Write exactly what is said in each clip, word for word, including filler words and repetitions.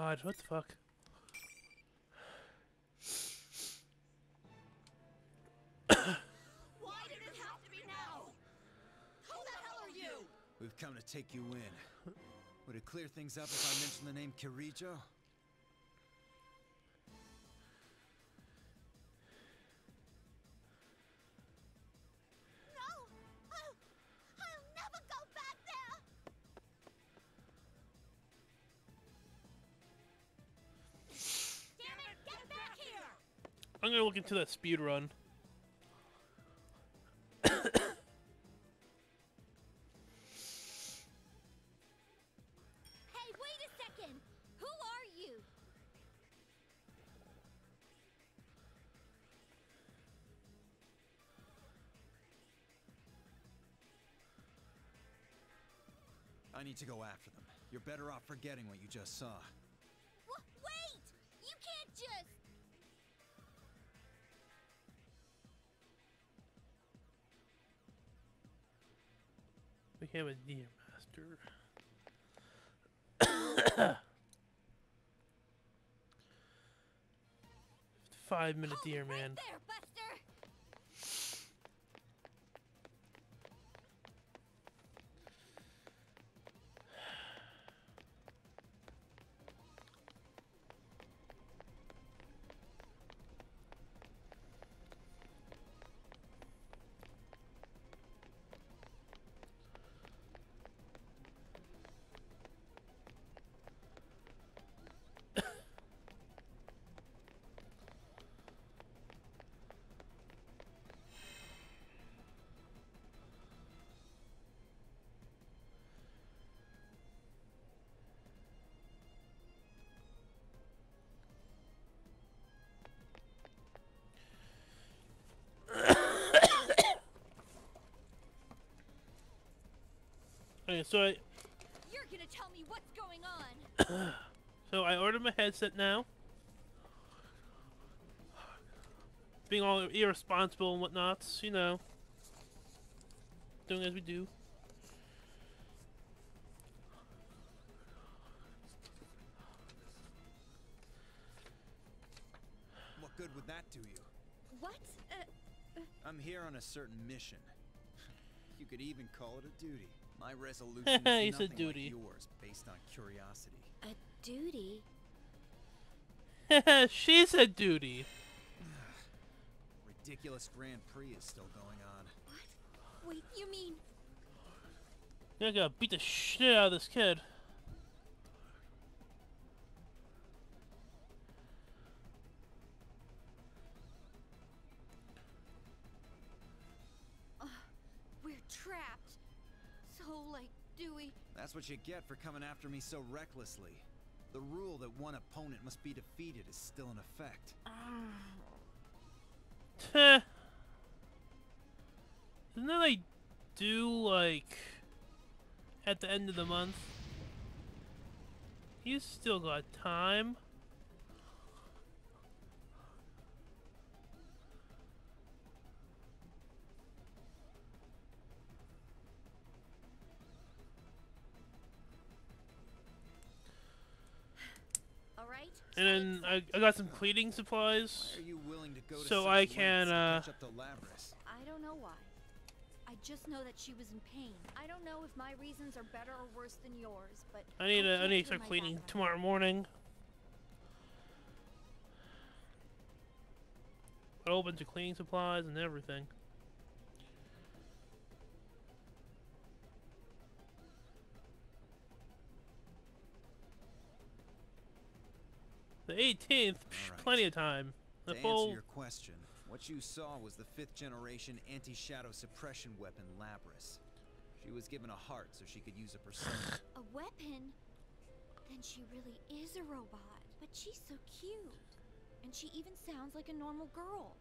god, what the fuck? Why did it have to be now? Who the hell are you? We've come to take you in. Would it clear things up if I mention the name Kirijo? No! I'll, I'll never go back there! Damn it! Get back here! I'm gonna look into that speed run. Hey, wait a second! Who are you? I need to go after them. You're better off forgetting what you just saw. Wh- wait! You can't just... Became a deer master. Five minute Hold deer it man. Right there, Buster! Okay, so I You're gonna tell me what's going on! so I ordered my headset now. Being all irresponsible and whatnots, you know. Doing as we do. What good would that do you? What? Uh, I'm here on a certain mission. You could even call it a duty. My resolution is He nothing said duty. like yours, based on curiosity. a duty? She said duty. Ridiculous Grand Prix is still going on. What? Wait, you mean... I gotta beat the shit out of this kid. We're trapped. So, like, Dewey... That's what you get for coming after me so recklessly. The rule that one opponent must be defeated is still in effect. Heh. Isn't that like due like at the end of the month? He's still got time. All right? And then I, I got some cleaning supplies. Why are you willing to go to So such I can, lengths to uh, catch up to Labris? I don't know why. I just know that she was in pain. I don't know if my reasons are better or worse than yours, but... I need to I can't need to turn start my cleaning back on her. tomorrow morning. A whole bunch of cleaning supplies and everything. The eighteenth, All right. plenty of time. The To full answer your question, what you saw was the fifth generation anti-shadow suppression weapon Labris. She was given a heart so she could use a persona. A weapon? Then she really is a robot. But she's so cute. And she even sounds like a normal girl.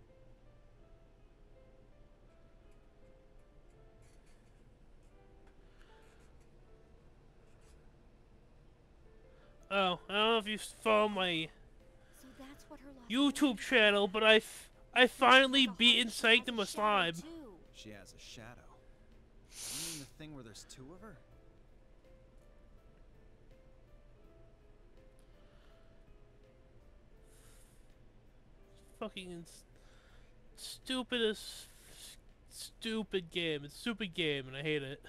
Oh, I don't know if you follow my So that's what her life YouTube channel, but I, f I finally beaten Sanctum of Slime. She has a shadow. You mean the thing where there's two of her? fucking s- stupidest, stupid game. It's a stupid game, and I hate it.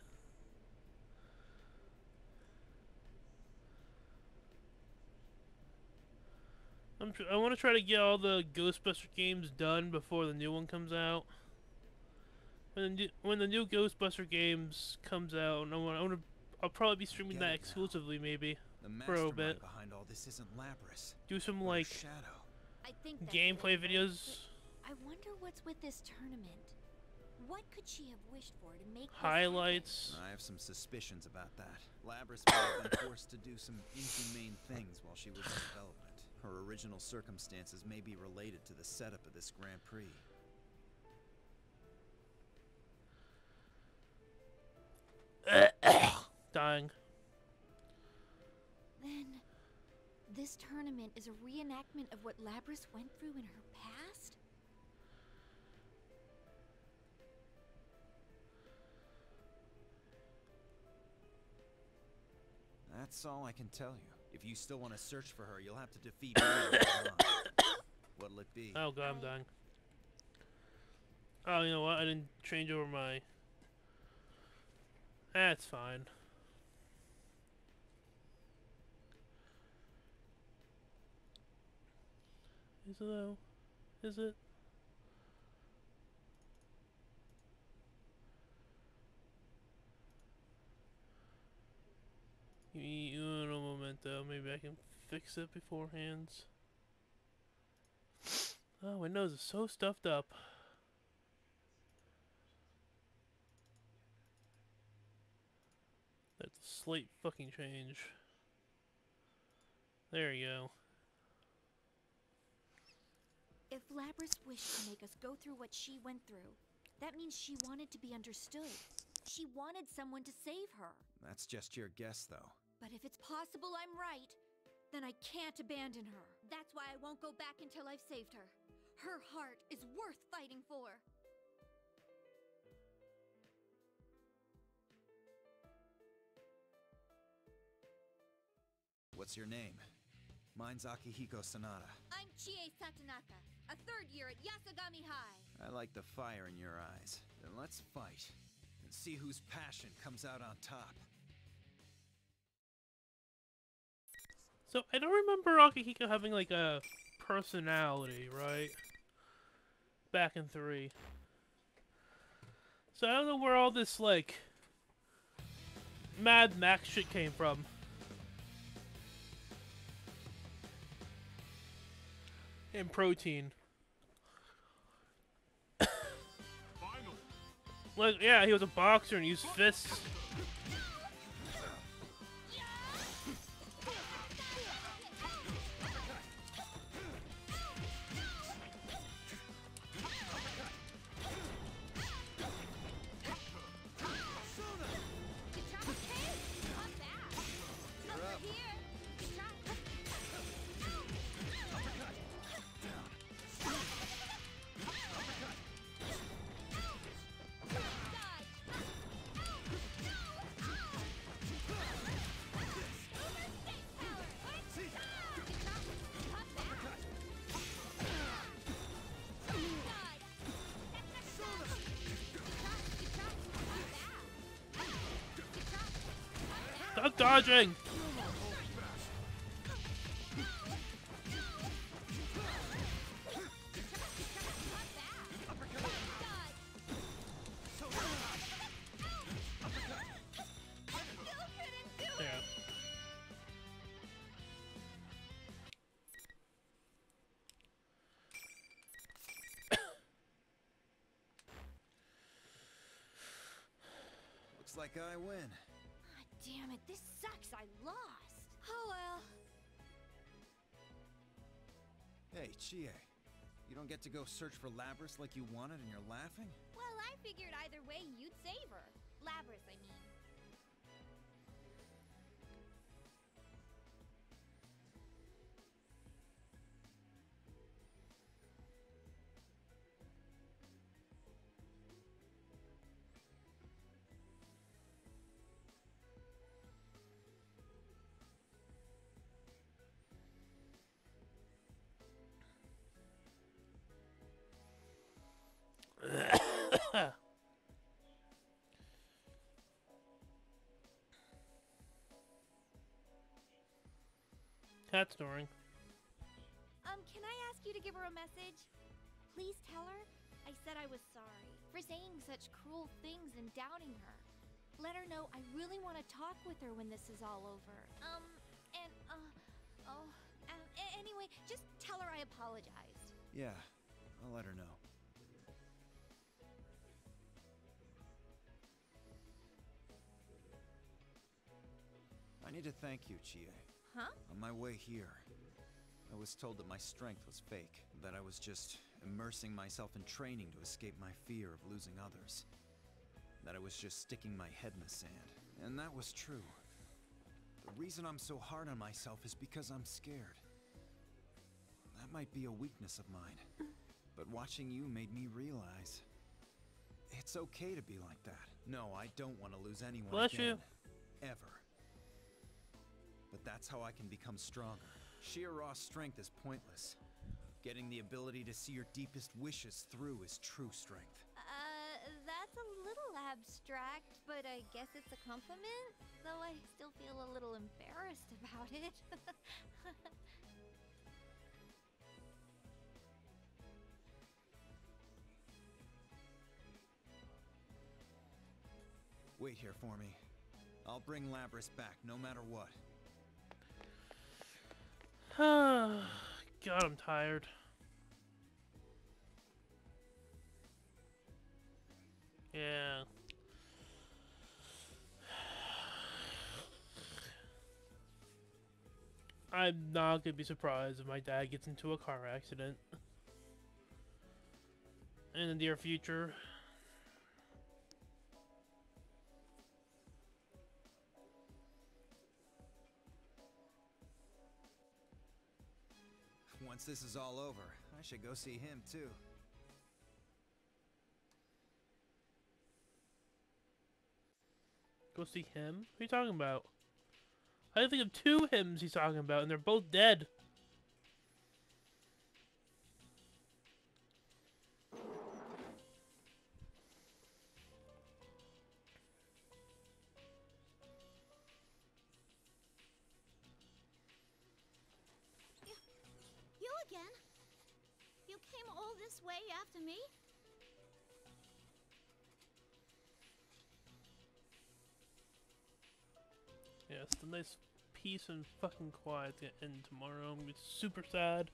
I'm tr I want to try to get all the Ghostbuster games done before the new one comes out. When the new, when the new Ghostbuster games comes out, I want I want to I'll probably be streaming Get that it now. exclusively, maybe The for a mastermind bit. behind all this isn't Lapras, Do some but her like shadow. I think that's gameplay right, but videos, I wonder what's with this tournament. What could she have wished for to make this highlights. I have some suspicions about that. Lapras may have been forced to do some inhumane things while she was in development. Her original circumstances may be related to the setup of this Grand Prix. Dying. happen? Then, this tournament is a reenactment of what Lapras went through in her past? That's all I can tell you. If you still want to search for her, you'll have to defeat me. and Ron. What'll it be? Oh god, I'm dying. Oh, you know what? I didn't change over my... That's fine. Is it though? Is it? Give me uno momento. Maybe I can fix it beforehand. Oh, my nose is so stuffed up. That's a slight fucking change. There you go. If Lapras wished to make us go through what she went through, that means she wanted to be understood. She wanted someone to save her. That's just your guess, though. But if it's possible I'm right, then I can't abandon her. That's why I won't go back until I've saved her. Her heart is worth fighting for. What's your name? Mine's Akihiko Sanada. I'm Chie Satonaka, a third year at Yasogami High. I like the fire in your eyes. Then let's fight and see whose passion comes out on top. So, I don't remember Akihiko having, like, a personality, right? Back in three. So, I don't know where all this, like, Mad Max shit came from. And protein. Like, yeah, he was a boxer and used fists. Stop dodging! Yeah. Looks like I win. Damn it, this sucks. I lost. Oh well. Hey, Chie. You don't get to go search for Lapras like you wanted and you're laughing? Well, I figured either way you'd save her. Lapras, I mean. cat snoring. Um, can I ask you to give her a message? Please tell her I said I was sorry for saying such cruel things and doubting her. Let her know I really want to talk with her when this is all over. Um, and, uh, oh, um, a- anyway, just tell her I apologized. Yeah, I'll let her know. I need to thank you, Chie. Huh? On my way here, I was told that my strength was fake, that I was just immersing myself in training to escape my fear of losing others, that I was just sticking my head in the sand, and that was true. The reason I'm so hard on myself is because I'm scared. That might be a weakness of mine, but watching you made me realize it's okay to be like that. No, I don't want to lose anyone Bless again, you. ever. But that's how I can become stronger. Sheer raw strength is pointless. Getting the ability to see your deepest wishes through is true strength. Uh, that's a little abstract, but I guess it's a compliment, though I still feel a little embarrassed about it. Wait here for me. I'll bring Labrys back no matter what. God, I'm tired. Yeah. I'm not gonna be surprised if my dad gets into a car accident in the near future. Once this is all over, I should go see him too. Go see him? What are you talking about? I think of two hymns he's talking about, and they're both dead. You again? You came all this way after me? Yeah, it's a nice peace and fucking quiet to end tomorrow. I'm gonna be super sad.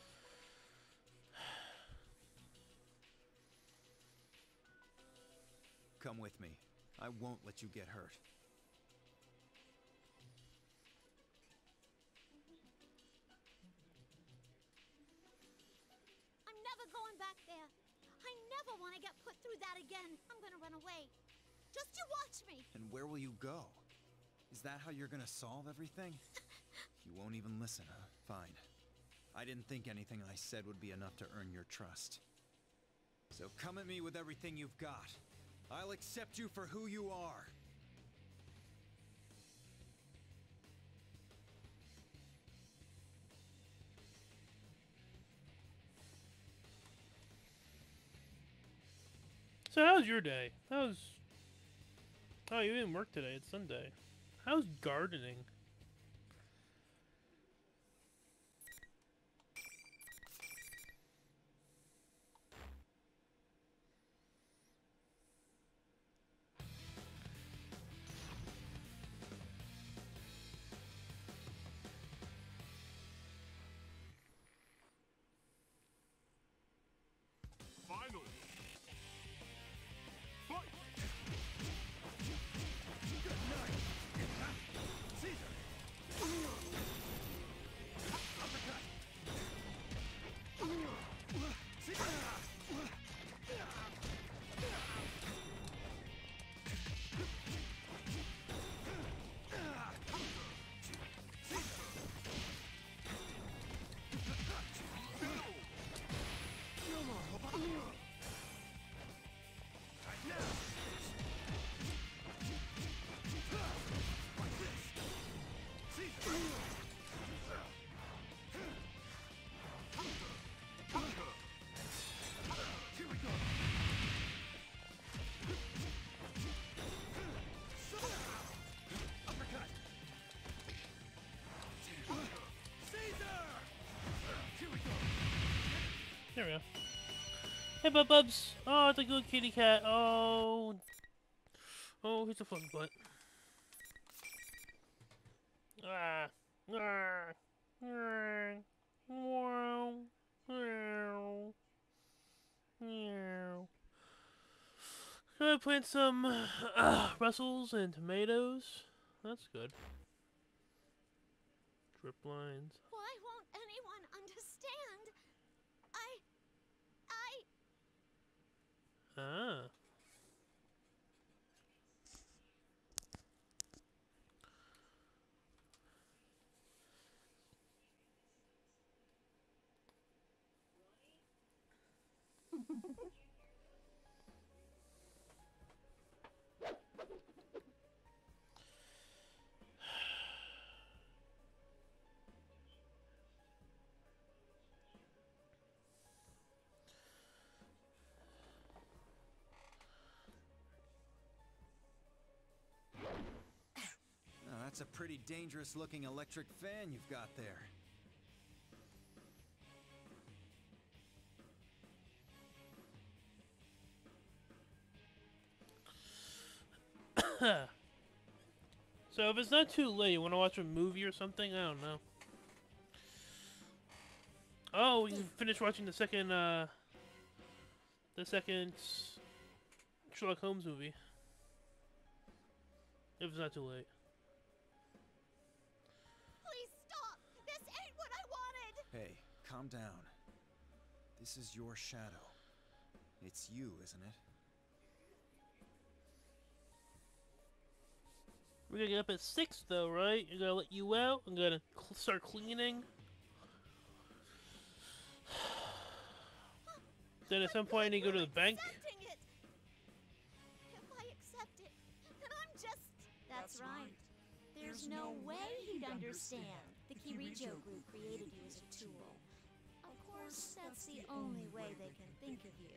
Come with me. I won't let you get hurt. I'm never going back there. I never want to get put through that again. I'm gonna run away. Just you watch me. And where will you go? Is that how you're gonna solve everything? You won't even listen, huh? Fine. I didn't think anything I said would be enough to earn your trust. So come at me with everything you've got. I'll accept you for who you are. So how's your day? How's... Oh, you didn't work today. It's Sunday. How's gardening? Finally! Fight! Good night! Caesar! Hey, Bub Bubs! Oh, it's a good kitty cat. Oh. Oh, he's a fun butt. Ah. Ah. Ah. Wow. Meow. Meow. Can I plant some uh, Brussels and tomatoes? That's good. Drip lines. Why won't anyone understand? I... I... Ah. Now, that's a pretty dangerous looking electric fan you've got there. So if it's not too late, you want to watch a movie or something? I don't know. Oh, we can finish watching the second, uh, the second Sherlock Holmes movie. If it's not too late. Please stop! This ain't what I wanted! Hey, calm down. This is your shadow. It's you, isn't it? We're gonna get up at six though, right? I'm gonna let you out. I'm gonna cl start cleaning. Then at some point I need to go to the bank. Accepting it. If I accept it, then I'm just... That's right. There's no way he'd understand. The Kirijo group created you as a tool. Of course, that's the only way they can think of you.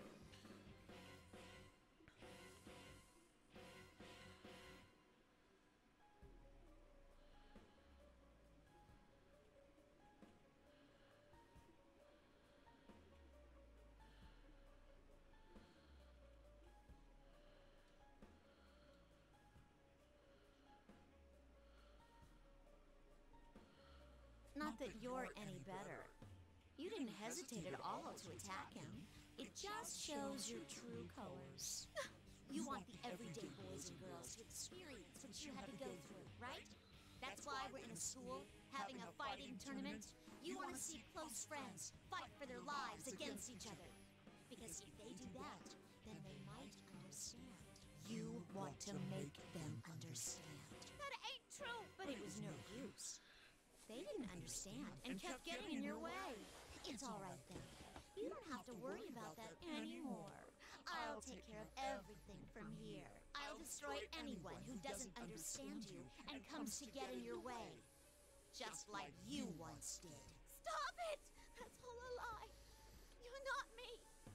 Not that you're any better. You didn't hesitate at all to attack him. It just shows your true colors. You want the everyday boys and girls to experience what you had to go through, right? That's why we're in a school, having a fighting tournament. You want to see close friends fight for their lives against each other. Because if they do that, then they might understand. You want to make them understand. That ain't true! But it was no use. They didn't understand and kept getting in your way. It's all right then. You don't have to worry about that anymore. I'll take care of everything from here. I'll destroy anyone who doesn't understand you and comes to get in your way. Just like you once did. Stop it! That's all a lie. You're not me.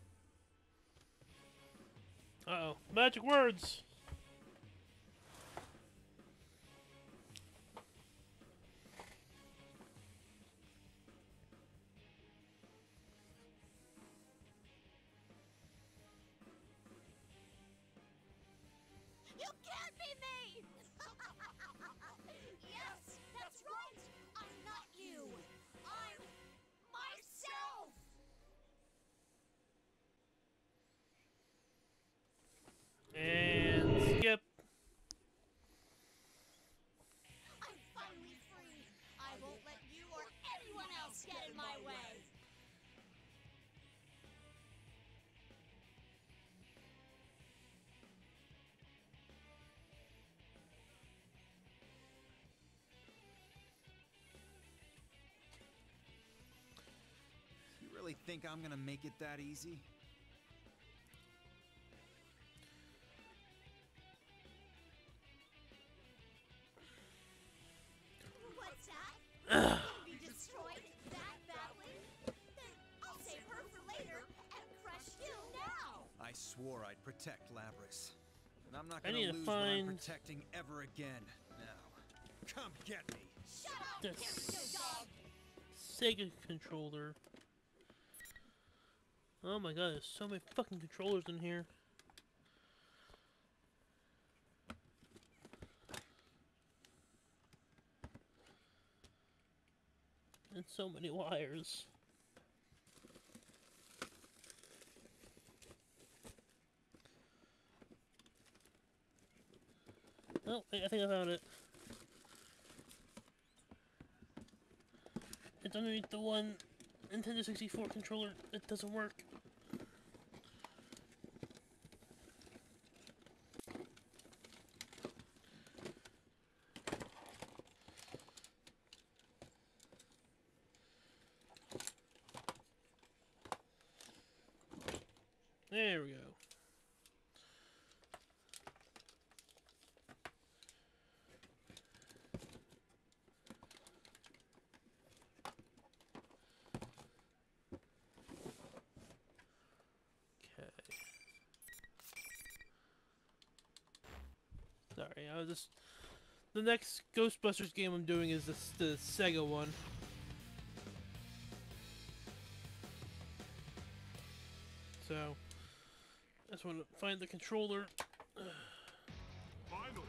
Uh oh, magic words. You can't be me! Yes, that's right! I'm not you! I'm myself! And skip. I'm finally free! I won't let you or anyone else get in my way! You really think I'm gonna make it that easy? What's that? Gonna be destroyed that badly? Then I'll save her for later and crush you now! I swore I'd protect Labris. And I'm not I gonna need to lose what I'm find- protecting ever again. Now, come get me! Shut up, Yes. Kirijo dog! Sega controller. Oh my god, there's so many fucking controllers in here. And so many wires. Oh, I think I found it. It's underneath the one Nintendo sixty-four controller that doesn't work. There we go. Okay. Sorry, I was just... The next Ghostbusters game I'm doing is this, the Sega one. So... I just want to find the controller. Finally.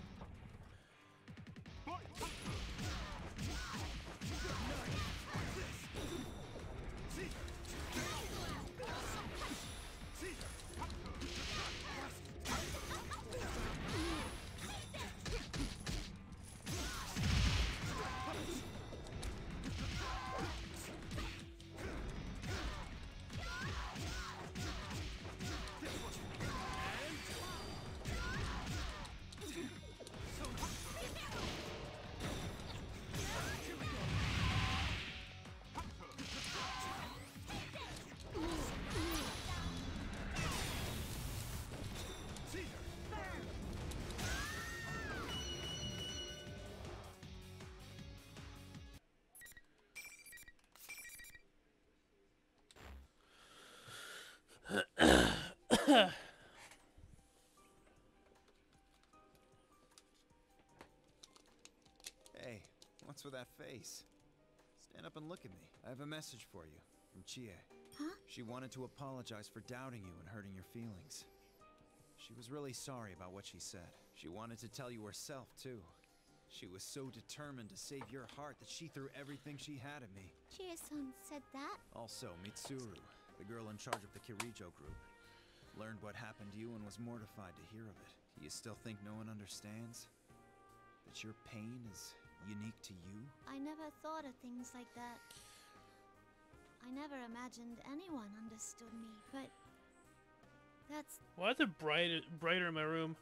Hey, what's with that face? Stand up and look at me. I have a message for you from Chie. Huh? She wanted to apologize for doubting you and hurting your feelings. She was really sorry about what she said. She wanted to tell you herself, too. She was so determined to save your heart that she threw everything she had at me. Chie-san said that? Also, Mitsuru, the girl in charge of the Kirijo group, learned what happened to you and was mortified to hear of it. Do you still think no one understands? That your pain is unique to you? I never thought of things like that. I never imagined anyone understood me, but that's... Why is it bright, brighter in my room?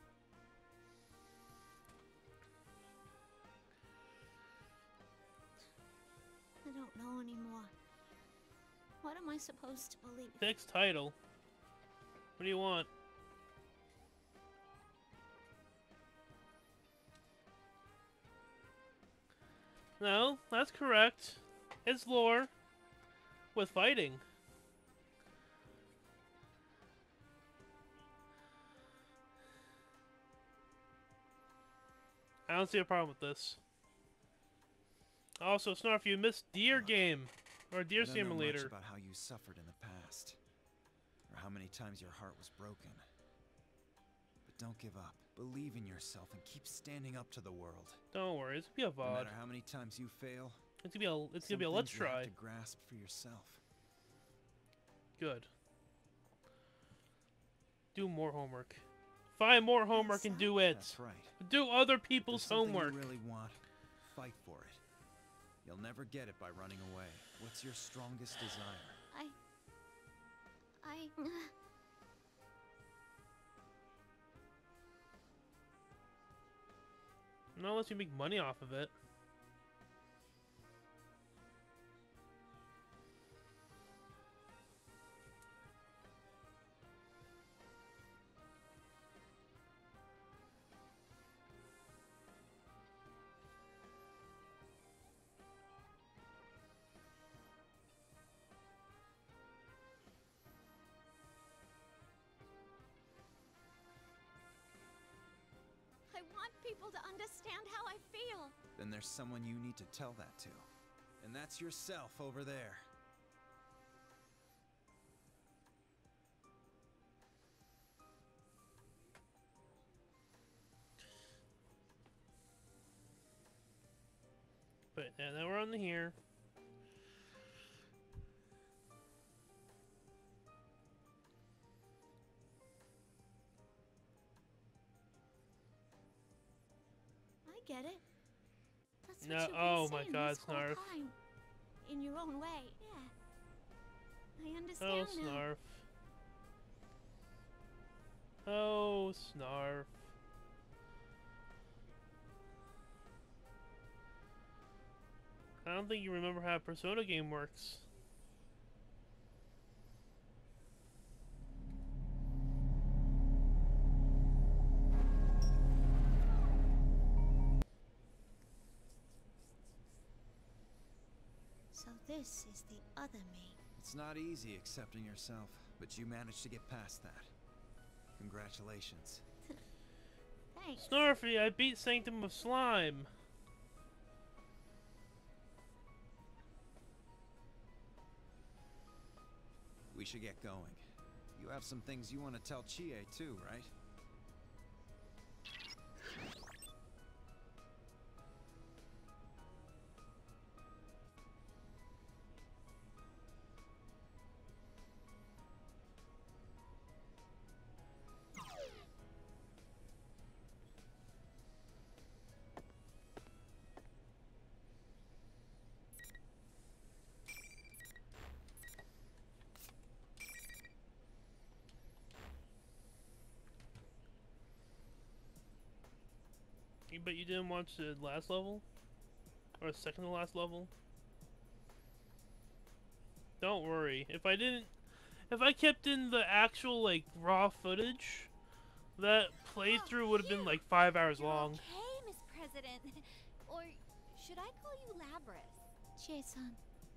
I don't know anymore. What am I supposed to believe? Fixed title. What do you want? No, that's correct. It's lore. With fighting. I don't see a problem with this. Also, Snarf, you missed Deer Game. Or Deer I don't know much Simulator. about how you suffered in the past, or how many times your heart was broken. But don't give up. Believe in yourself and keep standing up to the world. Don't worry, it's gonna be a No V O D. matter how many times you fail, It's gonna be a, it's some gonna be a let's things you have try. to grasp for yourself. Good. Do more homework. Find more homework and do it. That's right. Do other If people's there's something homework. you really want, fight for it. You'll never get it by running away. What's your strongest desire? I... I... Not unless you make money off of it. I want people to understand how I feel. Then there's someone you need to tell that to. And that's yourself over there. But yeah, now we're on the here. I get it. That's No, what you've been oh my saying God, this whole Snarf. time. In your own way. Yeah. I understand Oh, now. Snarf. Oh, Snarf. I don't think you remember how a Persona game works. So this is the other me. It's not easy accepting yourself, but you managed to get past that. Congratulations. Thanks. Snarfy, I beat Sanctum of Slime. We should get going. You have some things you want to tell Chie too, right? You- But you didn't watch the last level? Or the second to last level? Don't worry. If I didn't... If I kept in the actual, like, raw footage, that playthrough would have been, like, five hours You're long. okay, Miss President. Or should I call you Labrys? Chie-san.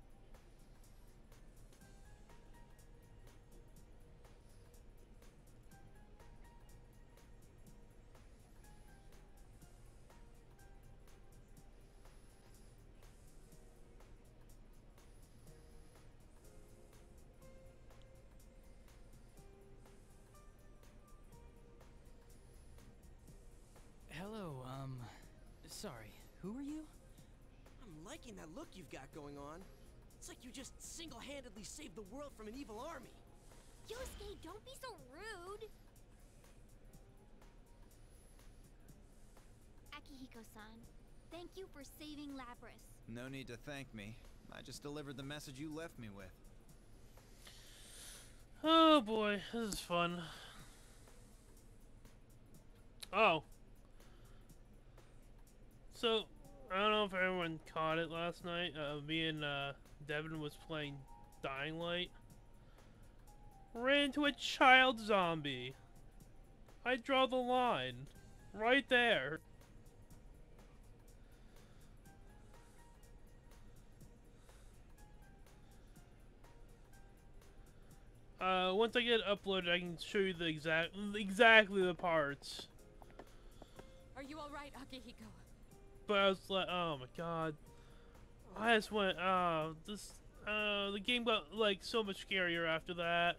Hello, um, sorry, who are you? I'm liking that look you've got going on. It's like you just single-handedly saved the world from an evil army. Yosuke, don't be so rude. Akihiko-san, thank you for saving Labrys. No need to thank me. I just delivered the message you left me with. Oh boy, this is fun. Oh. So, I don't know if everyone caught it last night. Uh, me and uh, Devin was playing Dying Light. Ran into a child zombie. I draw the line. Right there. Uh, once I get it uploaded, I can show you the exact, exactly the parts. Are you alright, Akihiko? But I was like, oh my god. I just went, oh, this, uh, the game got, like, so much scarier after that.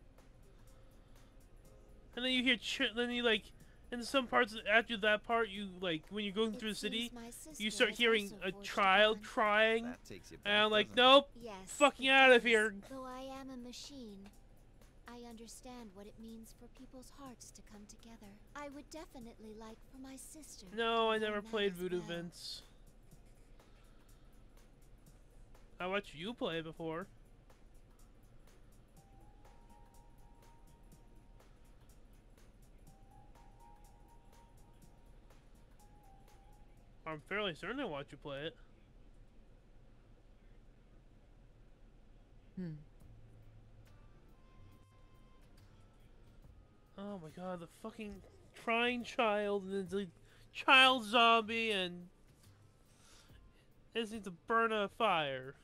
And then you hear, ch then you, like, in some parts, after that part, you, like, when you're going through the city, you start hearing a child crying. That takes you back, And I'm like, doesn't it? nope, Yes. fucking out of because here. Though I am a machine, I understand what it means for people's hearts to come together. I would definitely like for my sister. No, I to never learn that played as Voodoo well. Vince. I watched you play it before. I'm fairly certain I watched you play it. Hmm. Oh my god, the fucking crying child and the child zombie and it seems to burn a fire.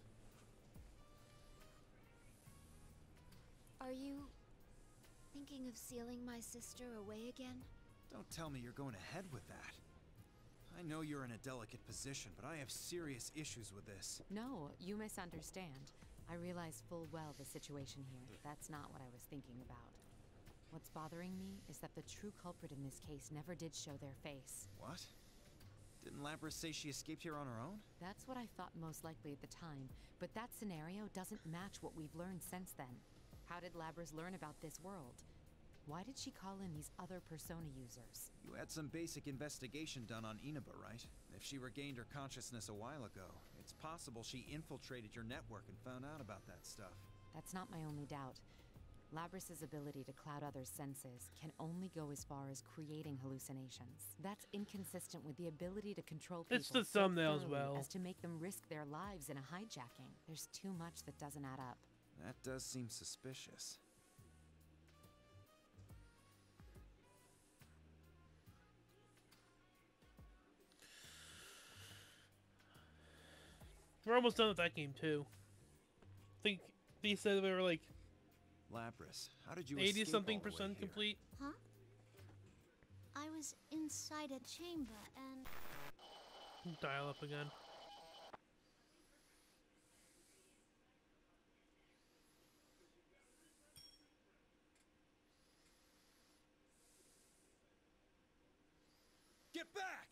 Are you thinking of sealing my sister away again? Don't tell me you're going ahead with that. I know you're in a delicate position, but I have serious issues with this. No, you misunderstand. I realize full well the situation here. That's not what I was thinking about. What's bothering me is that the true culprit in this case never did show their face. What? Didn't Lapras say she escaped here on her own? That's what I thought most likely at the time, but that scenario doesn't match what we've learned since then. How did Lapras learn about this world? Why did she call in these other Persona users? You had some basic investigation done on Inaba, right? If she regained her consciousness a while ago, it's possible she infiltrated your network and found out about that stuff. That's not my only doubt. Labras's ability to cloud others' senses can only go as far as creating hallucinations. That's inconsistent with the ability to control people It's the so thumbnail as thoroughly well. as to make them risk their lives in a hijacking. There's too much that doesn't add up. That does seem suspicious. We're almost done with that game too. I think they said we were like Lapras, how did you eighty escape something all the way percent here? complete. Huh? I was inside a chamber and... Dial up again. Get back!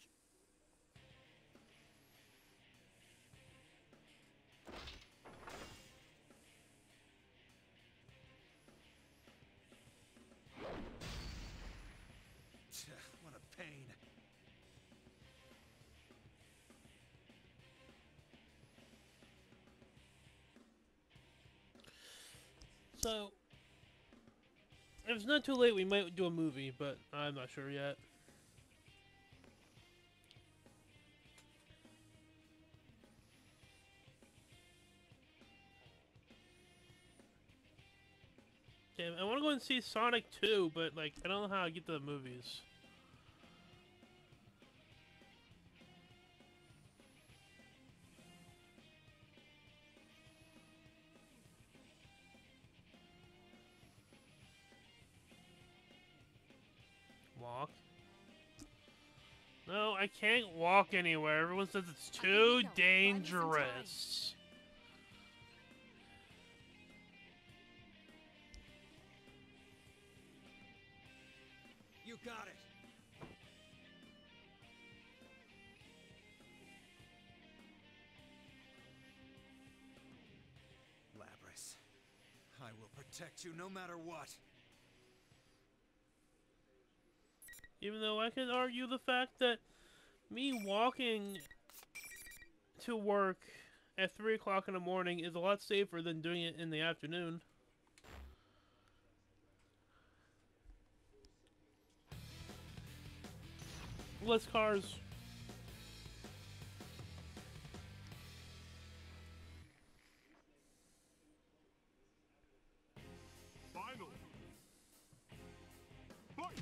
What a pain. So, if it's not too late, we might do a movie, but I'm not sure yet. Damn, I want to go and see Sonic two, but like I don't know how to get to the movies. Walk? No, I can't walk anywhere. Everyone says it's I can too go. Buy me some time. dangerous. You got it. Lapras, I will protect you no matter what. Even though I can argue the fact that me walking to work at three o'clock in the morning is a lot safer than doing it in the afternoon. Less cars. Final. Fight!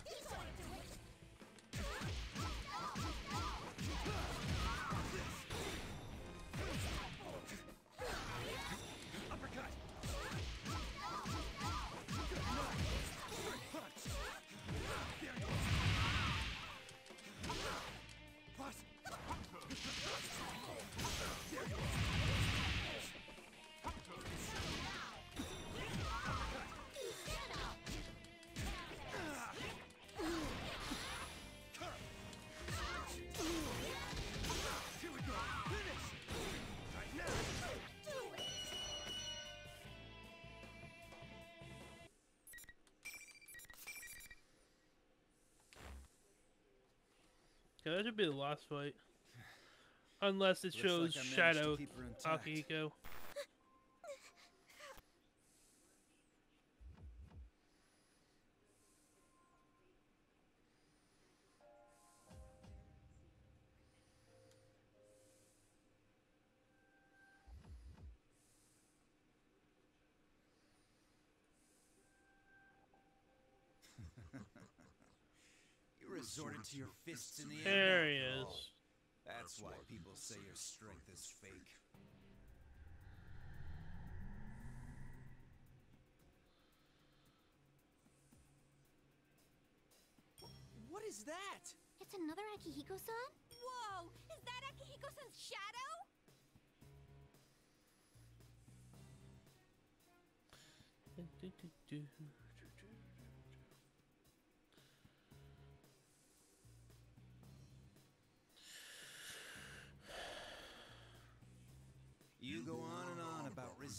Uppercut! Punch! There you go! Plus! There you go! Here we go! Finish! Right now! Yeah, that should be the last fight. Unless it Looks shows like I managed to Shadow keep her intact. Akihiko. You resorted to your fists in the air. There he after all. is. That's why people say your strength is fake. What is that? It's another Akihiko-san? Whoa! Is that Akihiko-san's shadow?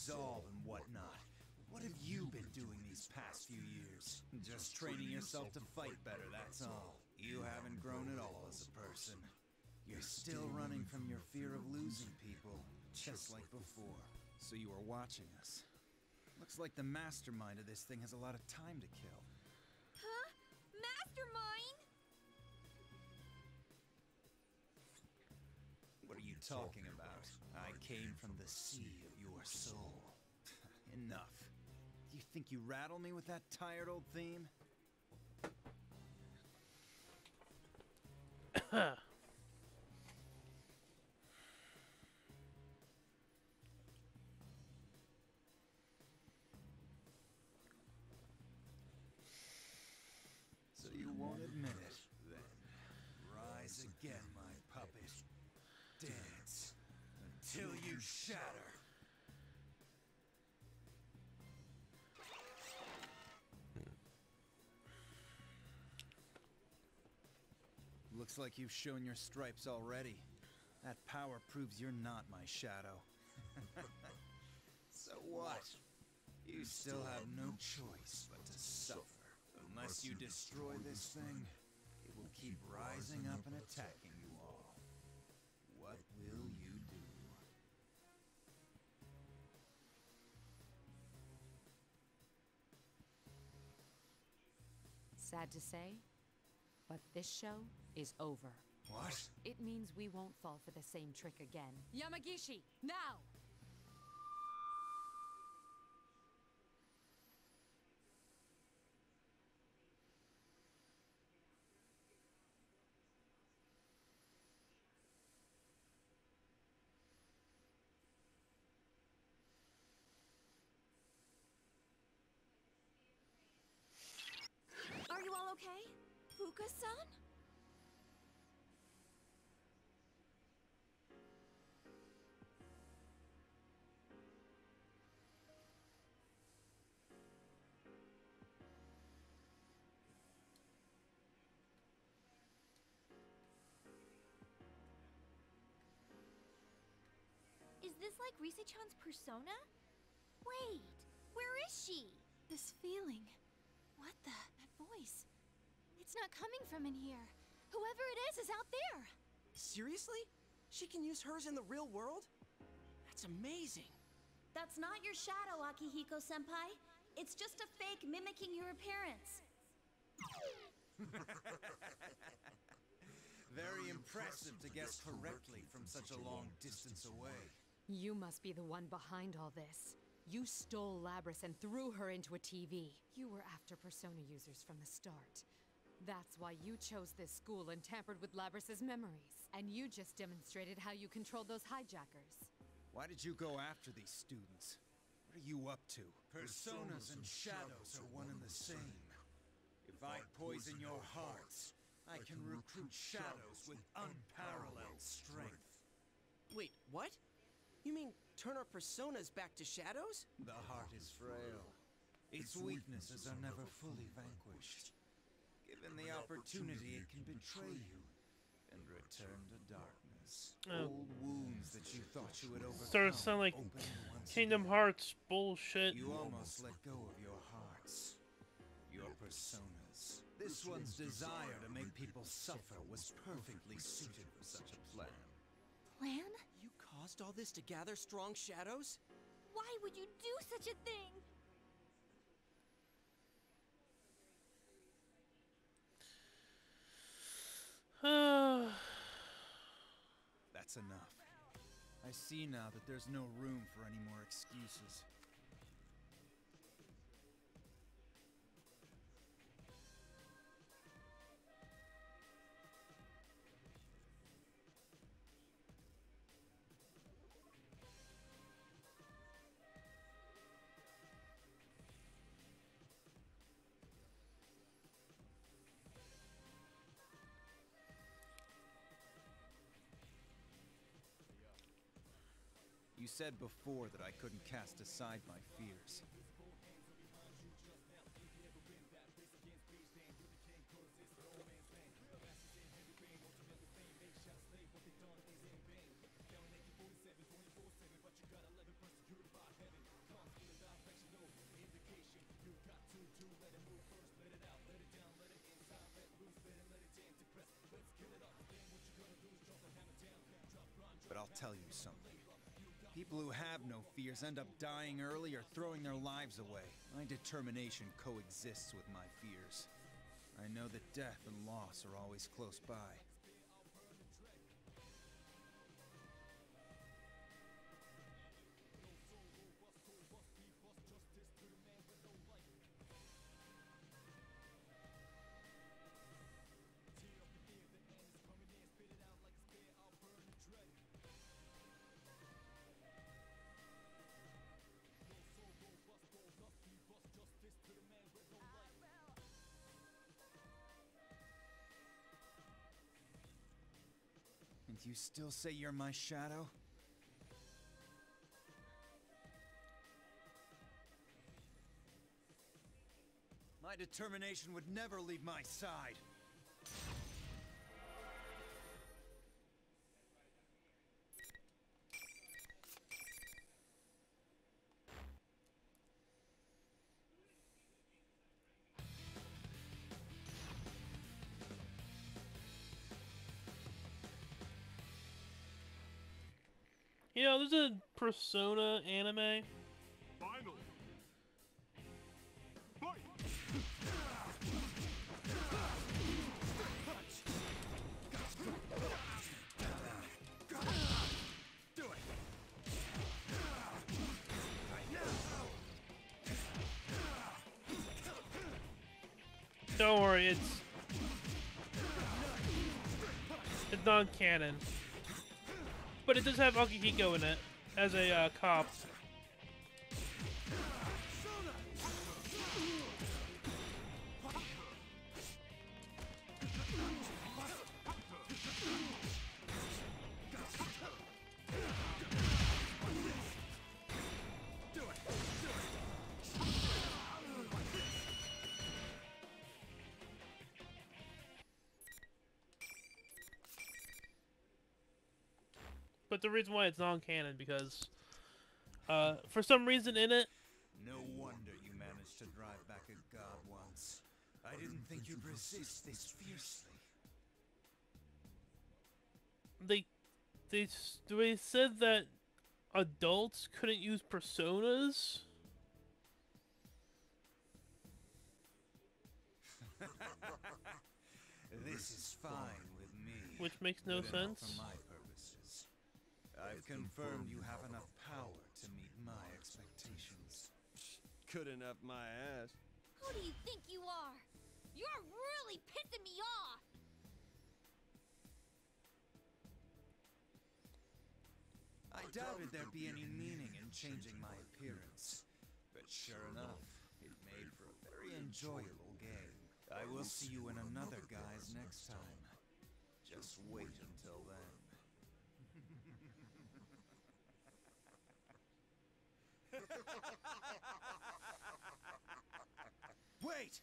resolve and whatnot. What have you been doing these past few years? Just training yourself to fight better, that's all. You haven't grown at all as a person. You're still running from your fear of losing people, just like before. So you are watching us. Looks like the mastermind of this thing has a lot of time to kill. Huh? Mastermind? What are you talking about? I came from the sea of your soul. Enough. Do you think you rattle me with that tired old theme? So you won't admit it, then. Rise again, my puppet. Dance until you shatter. Looks like you've shown your stripes already. That power proves you're not my shadow. So what? You still have no choice but to suffer. Unless you destroy this thing, it will keep rising up and attacking you all. What will you do? Sad to say, but this show is over. What? It means we won't fall for the same trick again. Yamagishi, now! Are you all okay? Fuka-san? Is this like Risa-chan's persona? Wait, where is she? This feeling. What the? That voice. It's not coming from in here. Whoever it is is out there. Seriously? She can use hers in the real world? That's amazing. That's not your shadow, Akihiko-senpai. It's just a fake mimicking your appearance. Very impressive to guess correctly from such a long distance away. You must be the one behind all this. You stole Labrys and threw her into a T V. You were after Persona users from the start. That's why you chose this school and tampered with Labrys's memories. And you just demonstrated how you controlled those hijackers. Why did you go after these students? What are you up to? Personas and shadows are one and the same. If I poison your hearts, I can recruit shadows with unparalleled strength. Wait, what? You mean turn our personas back to shadows? The heart is frail. Its weaknesses are never fully vanquished. Given the opportunity, it can betray you and return to darkness. Oh. Old wounds that you thought you would overcome. Started to sound like open once Kingdom again. Hearts bullshit. You almost let go of your hearts. Your personas. This one's desire to make people suffer was perfectly suited for such a plan. Plan? You caused all this to gather strong shadows? Why would you do such a thing? That's enough. I see now that there's no room for any more excuses. You said before that I couldn't cast aside my fears. But I'll tell you something. People who have no fears end up dying early or throwing their lives away. My determination coexists with my fears. I know that death and loss are always close by. And you still say you're my shadow? My determination would never leave my side. You know, there's a Persona anime. Finally. Fight. Do it. Don't worry, it's it's non-canon. But it does have Akihiko in it as a uh, cop. But the reason why it's non-canon because, uh, for some reason in it, no wonder you managed to drive back a god once. I didn't think you'd resist this fiercely. they they s- they said that adults couldn't use personas. This is fine with me. Which makes no Good enough sense. for my purposes. I've confirmed you have enough power to meet my expectations. Good enough, my ass. Who do you think you are? You're really pissing me off! I doubted there'd be any meaning in changing my appearance. But sure enough, it made for a very enjoyable game. I will see you in another guise next time. Just wait until then. Wait!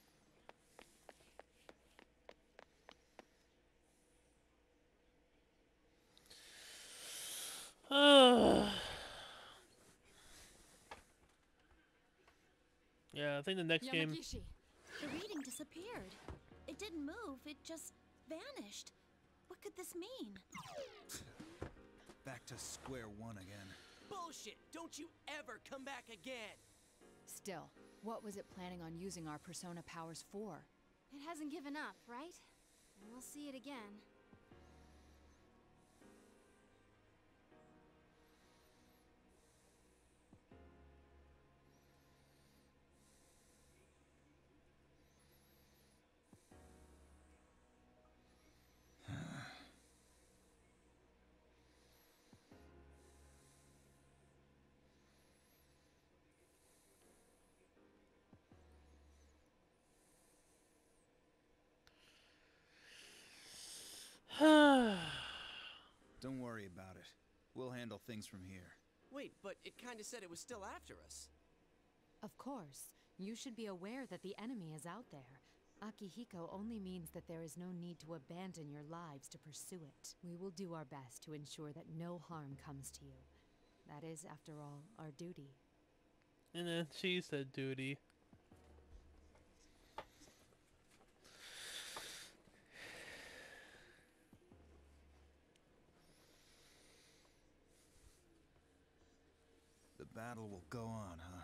Yeah, I think the next game. Yamagishi, The reading disappeared. It didn't move, it just vanished. What could this mean? Back to square one again. Bullshit! Don't you ever come back again! still, what was it planning on using our persona powers for? It hasn't given up, right? We'll see it again. Don't worry about it. We'll handle things from here. Wait, but it kinda said it was still after us. Of course. You should be aware that the enemy is out there. Akihiko only means that there is no need to abandon your lives to pursue it. We will do our best to ensure that no harm comes to you. That is, after all, our duty. And then she said duty. battle will go on, huh?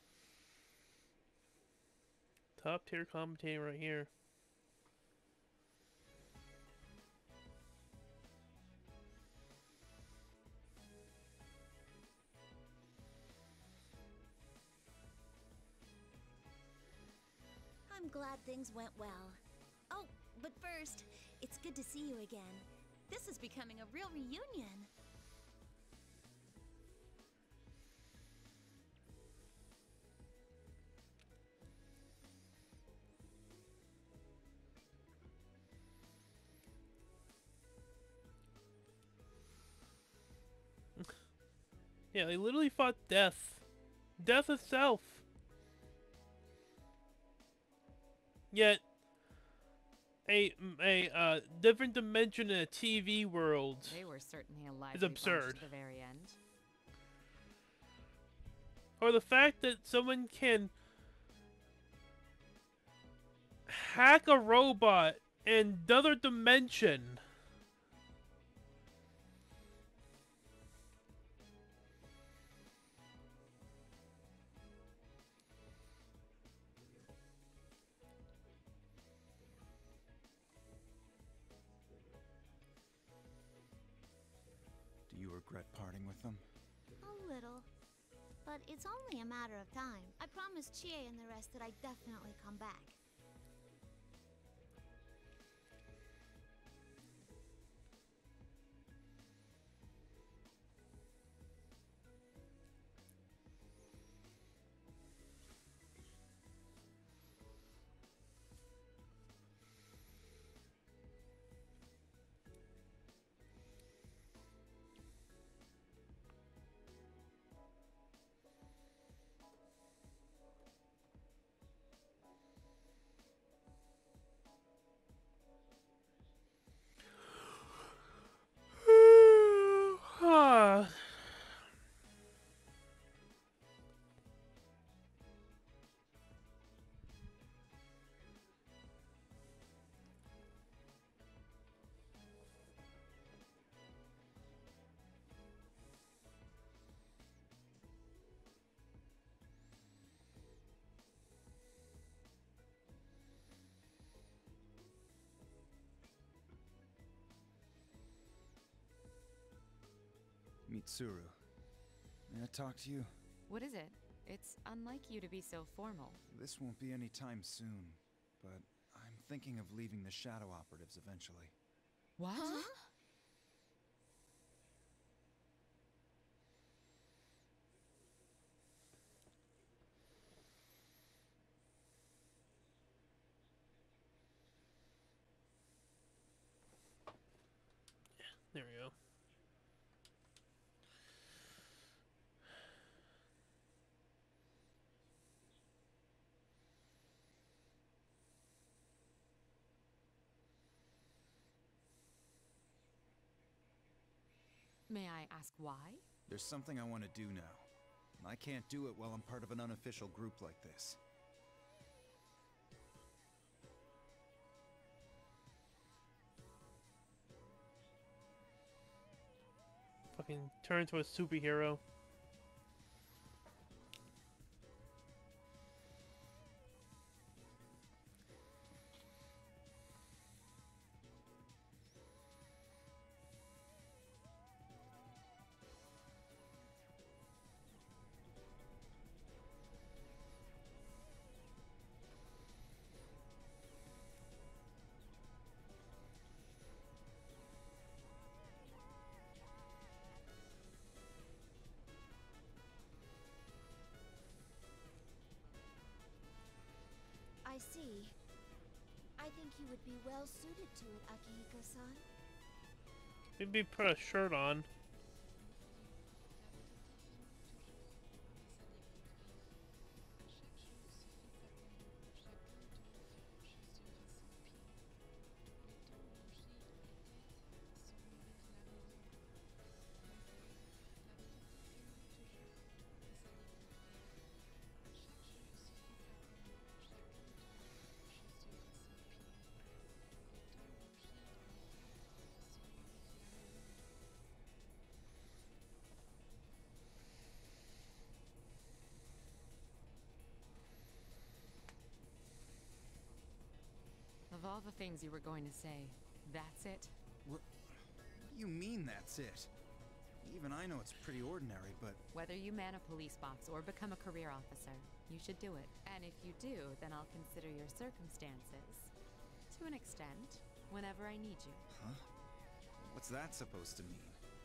Top tier commentating right here. I'm glad things went well. Oh, but first, it's good to see you again. This is becoming a real reunion. Yeah, they literally fought death. Death itself. Yet, a a uh, different dimension in a T V world. They were certainly a lively It's bunch absurd. to the very end. Or the fact that someone can hack a robot in another dimension. Do you regret parting with them? A little. But it's only a matter of time. I promised Chie and the rest that I'd definitely come back. Ah. Mitsuru, may I talk to you? What is it? It's unlike you to be so formal. This won't be any time soon, but I'm thinking of leaving the Shadow Operatives eventually. What? Huh? There we go. May I ask why? There's something I want to do now. I can't do it while I'm part of an unofficial group like this. Fucking turn into a superhero. I see. I think you would be well suited to it, Akihiko-san. Maybe put a shirt on. all the things you were going to say, that's it? What, what do you mean, that's it? Even I know it's pretty ordinary, but... Whether you man a police box or become a career officer, you should do it. And if you do, then I'll consider your circumstances. To an extent, whenever I need you. Huh? What's that supposed to mean?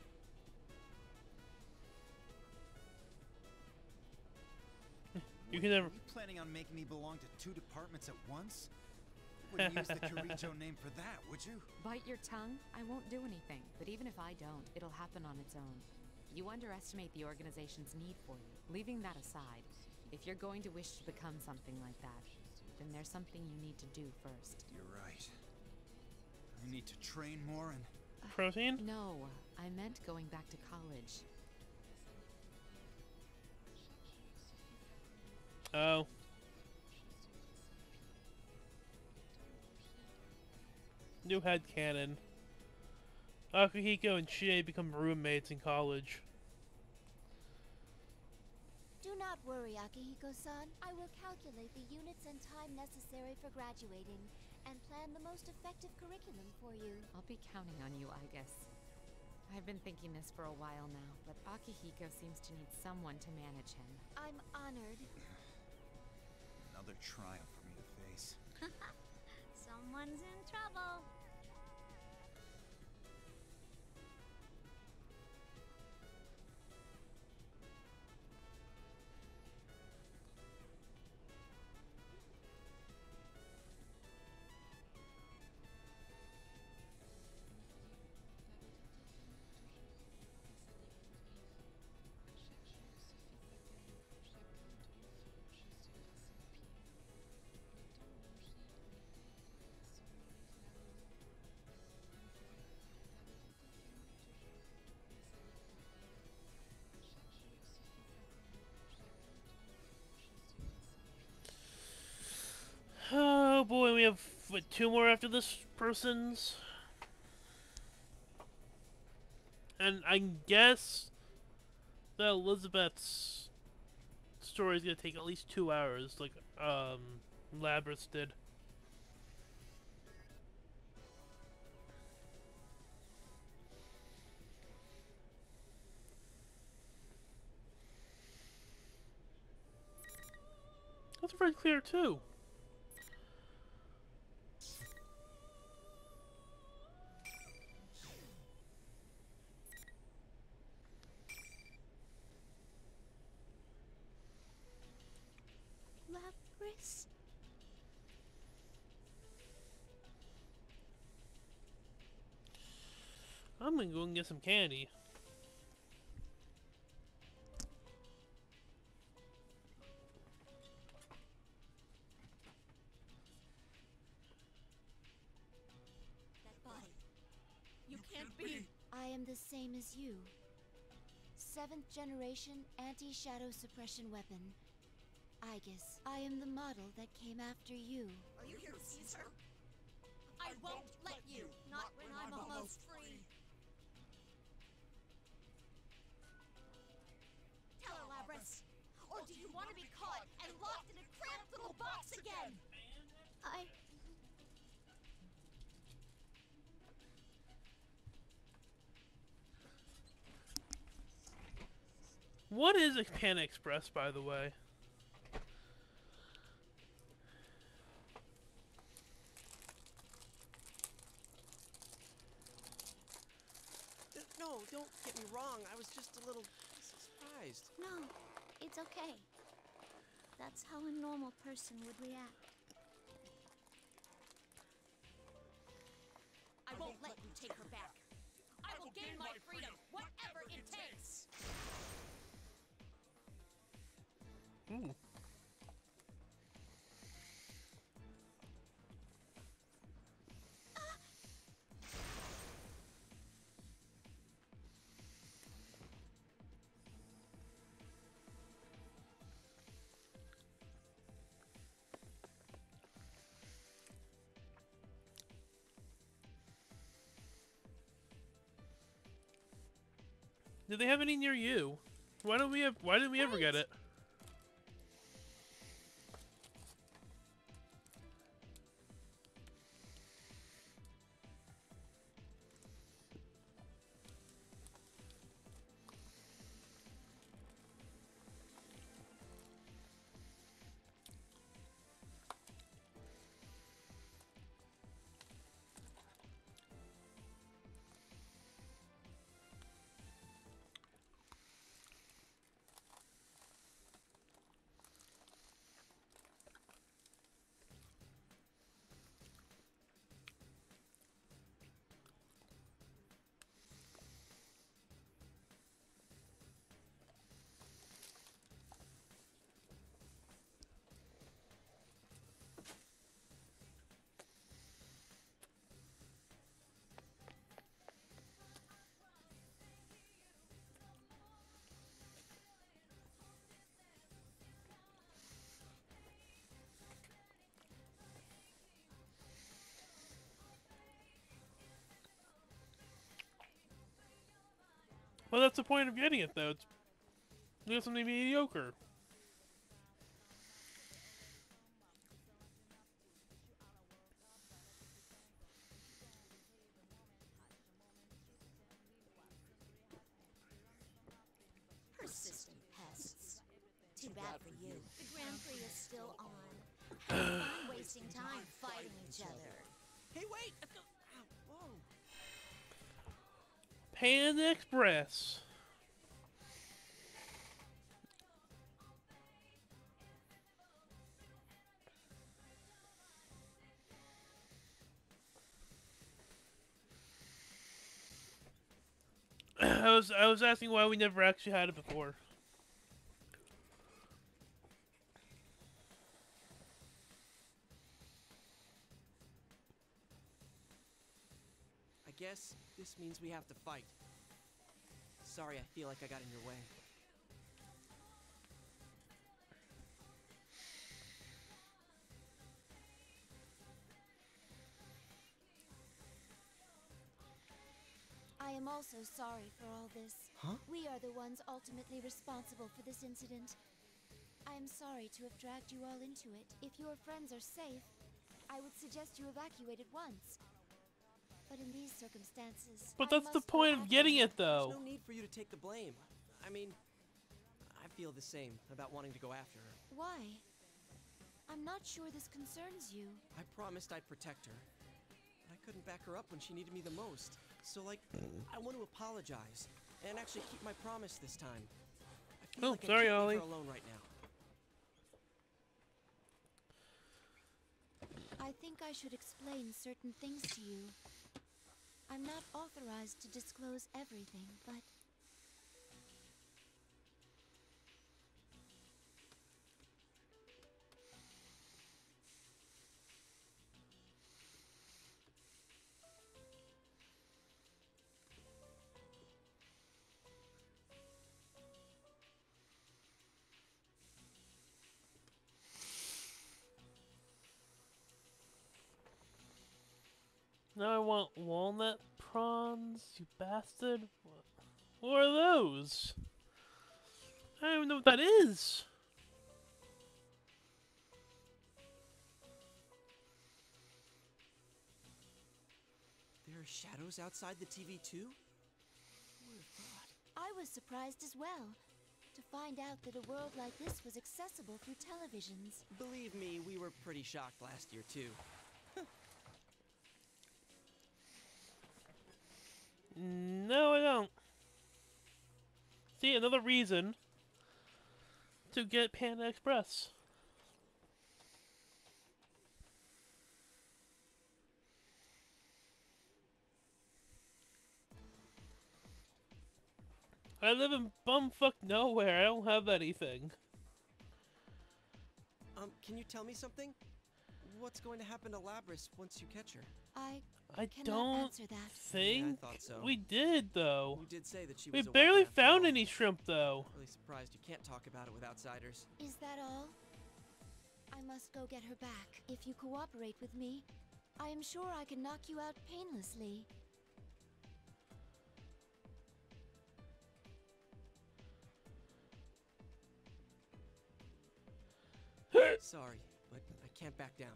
You can never. Are you planning on making me belong to two departments at once? Wouldn't use the Kirijo name for that, would you? Bite your tongue? I won't do anything. But even if I don't, it'll happen on its own. You underestimate the organization's need for you. Leaving that aside, if you're going to wish to become something like that, then there's something you need to do first. You're right. I need to train more and... Protein? No, I meant going back to college. Oh. New headcanon. Akihiko and Chie become roommates in college. Do not worry, Akihiko-san. I will calculate the units and time necessary for graduating, and plan the most effective curriculum for you. I'll be counting on you, I guess. I've been thinking this for a while now, but Akihiko seems to need someone to manage him. I'm honored. Another trial for me to face. Someone's in trouble. Oh boy, we have what, two more after this person's. And I guess that Elizabeth's story is gonna take at least two hours, like um Labrys did. That's very clear too. Labrys? I'm gonna go and get some candy. That body. You can't be. I am the same as you. Seventh generation anti-shadow suppression weapon. Aegis. I am the model that came after you. Are you here to seize her? I won't let you. Not when I'm almost free. Tell her, Labrys. Or do you want to be caught and locked in a cramped little box again? I... What is a Panda Express, by the way? No, don't get me wrong. I was just a little surprised. No, it's okay. That's how a normal person would react. I won't let you take her back. I will gain my freedom, whatever it takes. Ooh. Do they have any near you? Why don't we have? Why didn't we ever get it? Well, that's the point of getting it, though. It's you get something mediocre. Persistent pests. Too bad for you. The Grand Prix is still on. Have fun wasting time fighting each other. Hey, wait! Uh, Ow, whoa. Panda Express. I was I was asking why we never actually had it before. I guess this means we have to fight. Sorry, I feel like I got in your way. I am also sorry for all this. Huh? We are the ones ultimately responsible for this incident. I am sorry to have dragged you all into it. If your friends are safe, I would suggest you evacuate at once. But in these circumstances, But I that's the must go point of after getting you. it, though. There's no need for you to take the blame. I mean, I feel the same about wanting to go after her. Why? I'm not sure this concerns you. I promised I'd protect her. But I couldn't back her up when she needed me the most. So, like, I want to apologize and actually keep my promise this time. I feel Oh, like sorry, I can't Ollie. leave her alone right now. I think I should explain certain things to you. I'm not authorized to disclose everything, but... Now I want walnut prawns, you bastard. What are those? I don't even know what that is. There are shadows outside the T V too? Who would have thought? I was surprised as well, to find out that a world like this was accessible through televisions. Believe me, we were pretty shocked last year too. No, I don't. See, another reason to get Panda Express. I live in bumfuck nowhere. I don't have anything. Um, can you tell me something? What's going to happen to Labris once you catch her? I I cannot don't answer that. think Yeah, I thought so. we did, though. You did say that she We was a barely weapon after found all. any shrimp, though. Really surprised you can't talk about it with outsiders. Is that all? I must go get her back. If you cooperate with me, I am sure I can knock you out painlessly. Sorry, but I can't back down.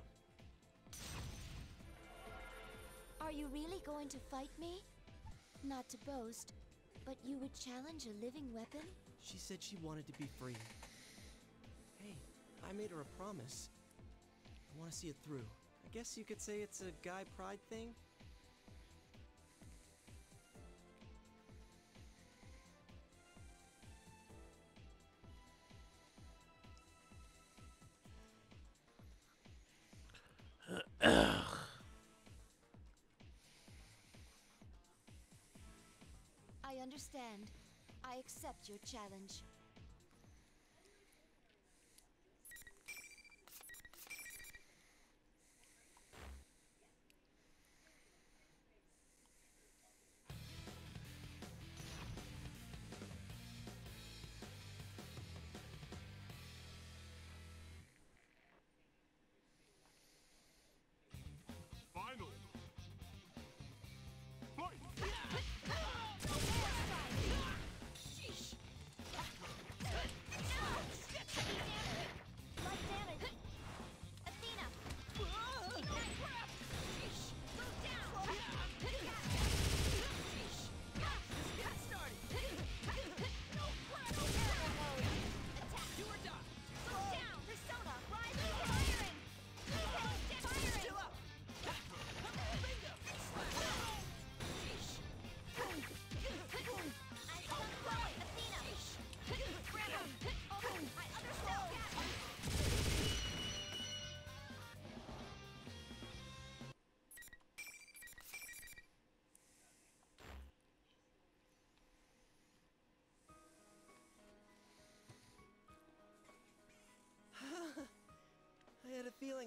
Are you really going to fight me? Not to boast, but you would challenge a living weapon? She said she wanted to be free. Hey, I made her a promise. I want to see it through. I guess you could say it's a guy pride thing? I understand. I accept your challenge. Final. Fight!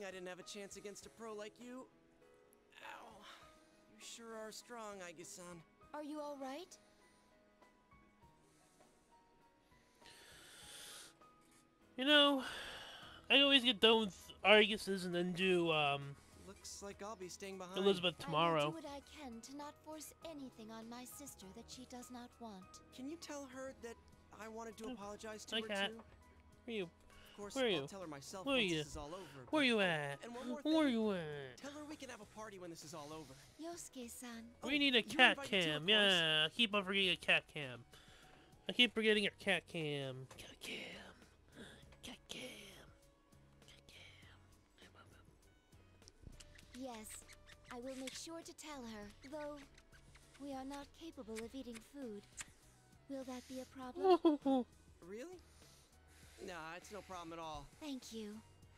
I didn't have a chance against a pro like you. Ow. You sure are strong, Aige-san. Are you all right? You know, I always get done with Arguses and then do um, Looks like I'll be staying behind. Elizabeth I tomorrow. will do what I can to not force anything on my sister that she does not want. Can you tell her that I wanted to Oh, apologize to hi, her Kat. too? Where you? Of course, Where are I'll you? tell her myself Where are once you? this is all over. Where but- you oh, at? And one more Where thing. you at? Tell her we can have a party when this is all over. Yosuke-san. Oh, We need a you're cat invited too, cam. of course. Yeah, I keep on forgetting a cat cam. I keep forgetting your cat cam. Cat cam. Cat cam. Cat cam. Yes, I will make sure to tell her, though we are not capable of eating food. Will that be a problem? Really? Nah, it's no problem at all. Thank you.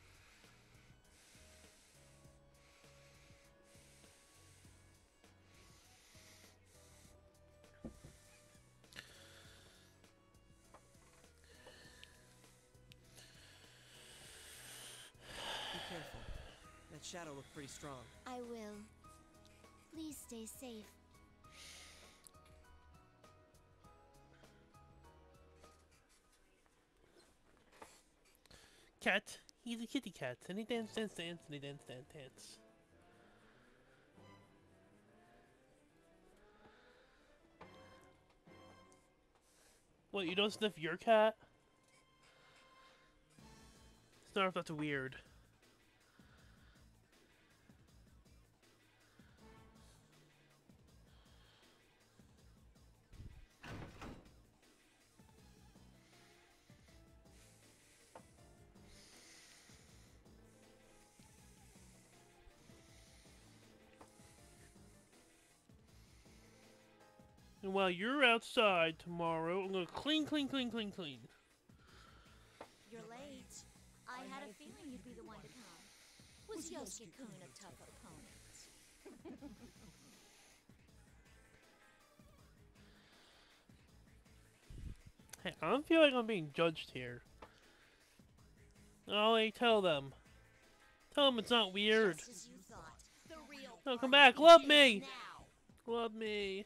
Be careful. That shadow looked pretty strong. I will. Please stay safe. Cat. He's a kitty cat, and he dance, dance, dance, and he dance, dance, dance. What, you don't sniff your cat? Sorry if that's weird. And while you're outside tomorrow, I'm gonna clean, clean, clean, clean, clean. You're late. I had a feeling you'd be the one to come. Was Yosuke-kun a tough opponent? Hey, I don't feel like I'm being judged here. Oh, hey, tell them. Tell them it's not weird. Just as you thought. The real No, come party back, love begins me! now. Love me.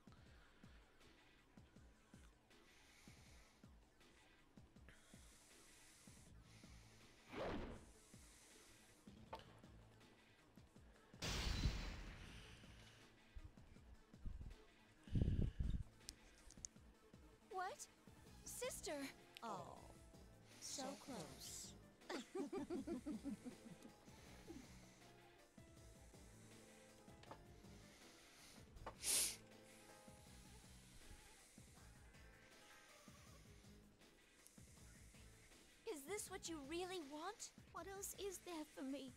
What? Sister! Oh, so close. Is this what you really want? What else is there for me?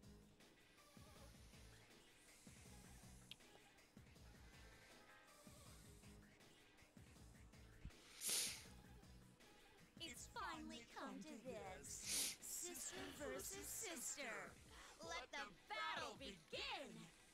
It's finally come to this. Sister versus sister. Let the battle begin!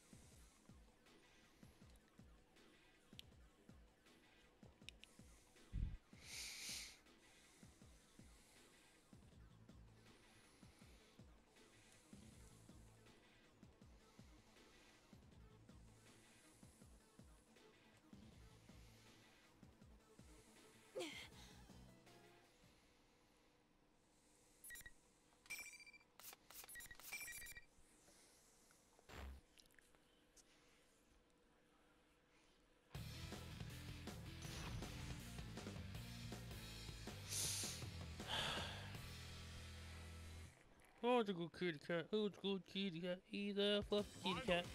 Oh, it's a good kitty cat. Oh, it's a good kitty cat. He's a fluffy kitty cat.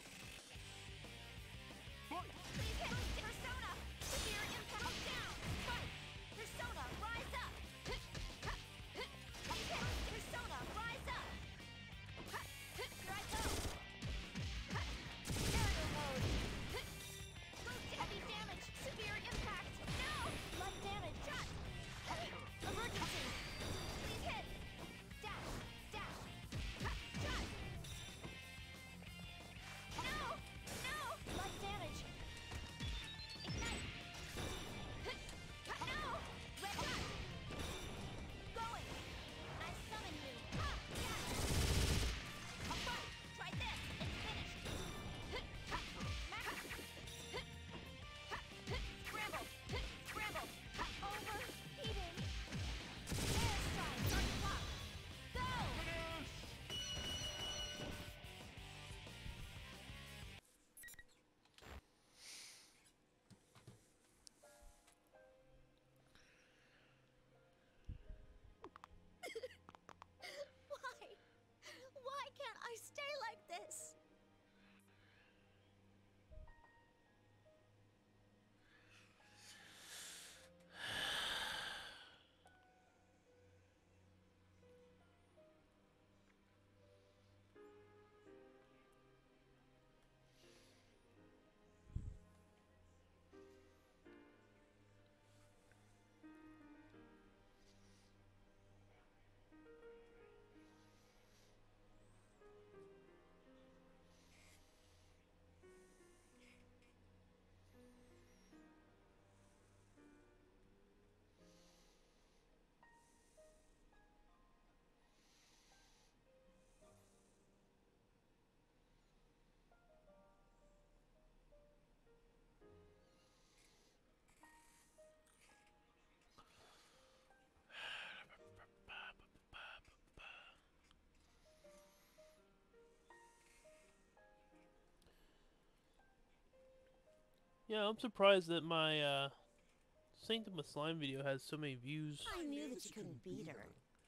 Please hit Persona! Severe impact down! Fight! Persona, rise up! Please hit Persona, rise up! Here I go! Aerial mode! Move to heavy damage! Severe impact! No! Light damage! Shot! Emergency! Please hit! Dash! Dash! Shot! No! Yeah, I'm surprised that my uh, Sanctum of Slime video has so many views. I knew that you couldn't beat her.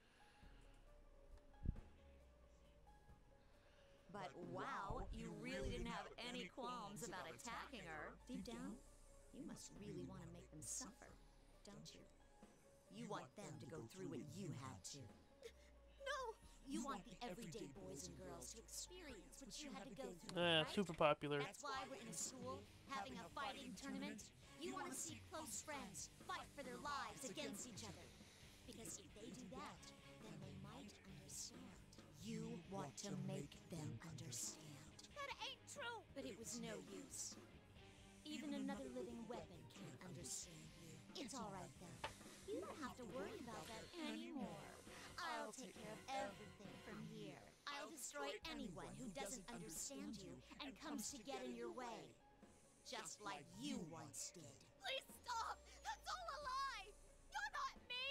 But wow, you really didn't have any qualms about attacking her. Deep down, you must really want to make them suffer, don't you? You want them to go through what you had to. No! You want the everyday boys and girls to experience what you had to go through, Yeah, right? super popular. That's why we're in a school, having a fighting tournament. You want to see close friends fight for their lives against each other. Because if they do that, then they might understand. You want to make them understand. That ain't true! But it was no use. Even another living weapon can't understand you. It's alright though. You don't have to worry about that anymore. I'll take care of everything from here. I'll destroy anyone who doesn't understand you and comes to get in your way. Just like you once did. Please stop! That's all a lie! You're not me!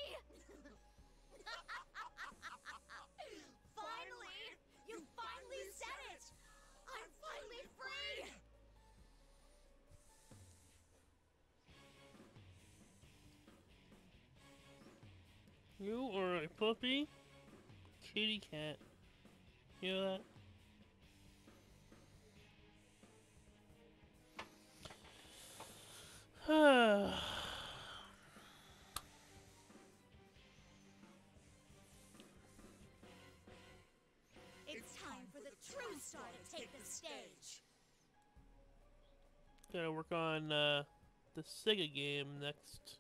Finally! You finally said it! I'm finally free! You are a puppy kitty cat. You know that? It's time for the true star to take the stage. Gotta work on uh, the Sega game next.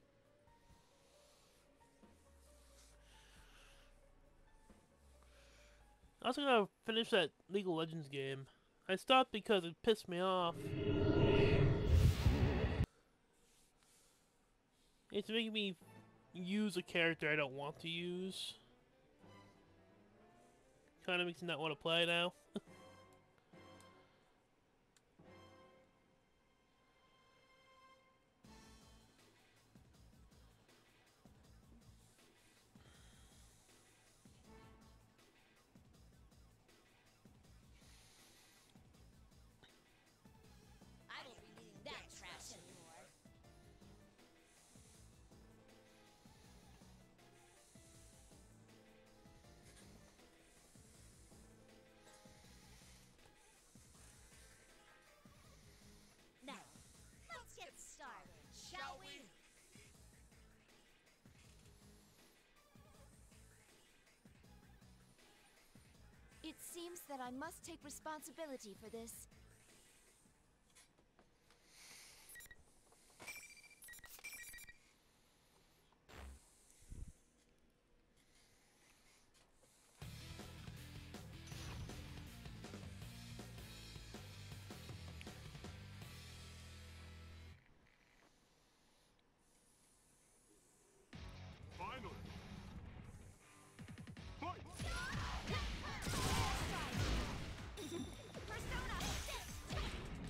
I also gotta finish that League of Legends game. I stopped because it pissed me off. It's making me use a character I don't want to use. Kinda makes me not want to play now. I won't be needing that trash anymore. Now, let's get started, shall we? It seems that I must take responsibility for this. Finally! Fight! Persona six!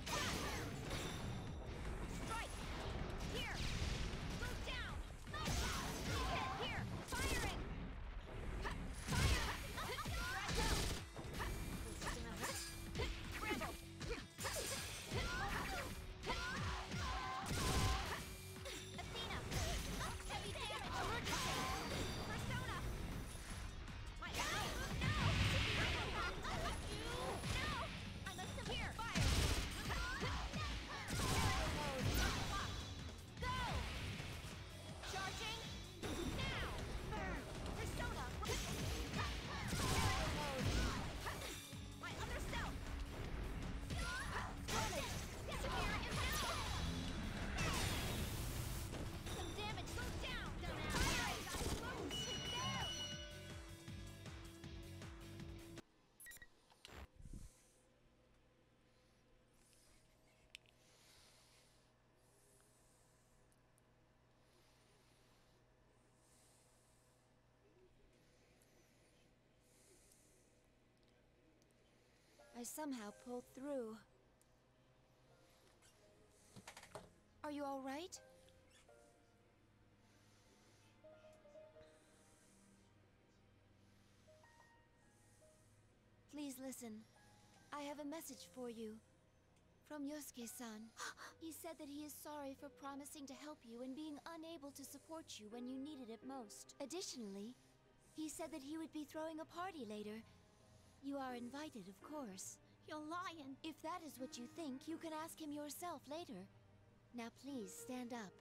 Strike! Here! Move down! Hit! Here! Firing! Fire! Scramble! Athena! Heavy damage! Emergency! Persona! My no! No! No! I must have here! Fire! Go! Charging! Now! Burn! Persona! My other self! Carnage! Severe impact! Some damage! Slow down! Firing! No! I somehow pulled through. Are you all right? Please listen. I have a message for you. From Yosuke-san. He said that he is sorry for promising to help you and being unable to support you when you needed it most. Additionally, he said that he would be throwing a party later. You are invited, of course. You're lying. If that is what you think, you can ask him yourself later. Now please, stand up.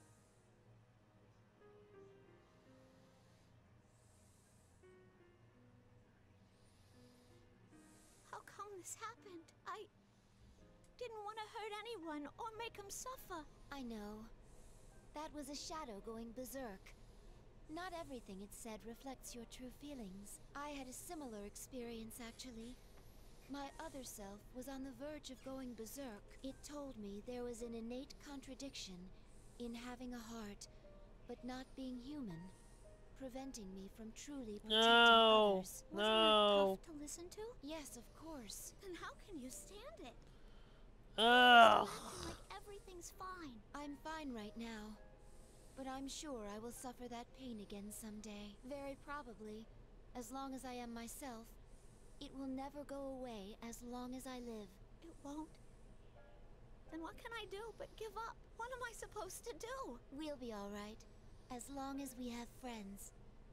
How come this happened? I didn't want to hurt anyone or make them suffer. I know. That was a shadow going berserk. Not everything it said reflects your true feelings. I had a similar experience, actually. My other self was on the verge of going berserk. It told me there was an innate contradiction in having a heart, but not being human, preventing me from truly protecting No. others. Wasn't No. that tough to listen to? Yes, of course. Then how can you stand it? Ugh. Acting like everything's fine. I'm fine right now, but I'm sure I will suffer that pain again someday. Very probably, as long as I am myself. It will never go away as long as I live. It won't. Then what can I do but give up? What am I supposed to do? We'll be all right, as long as we have friends.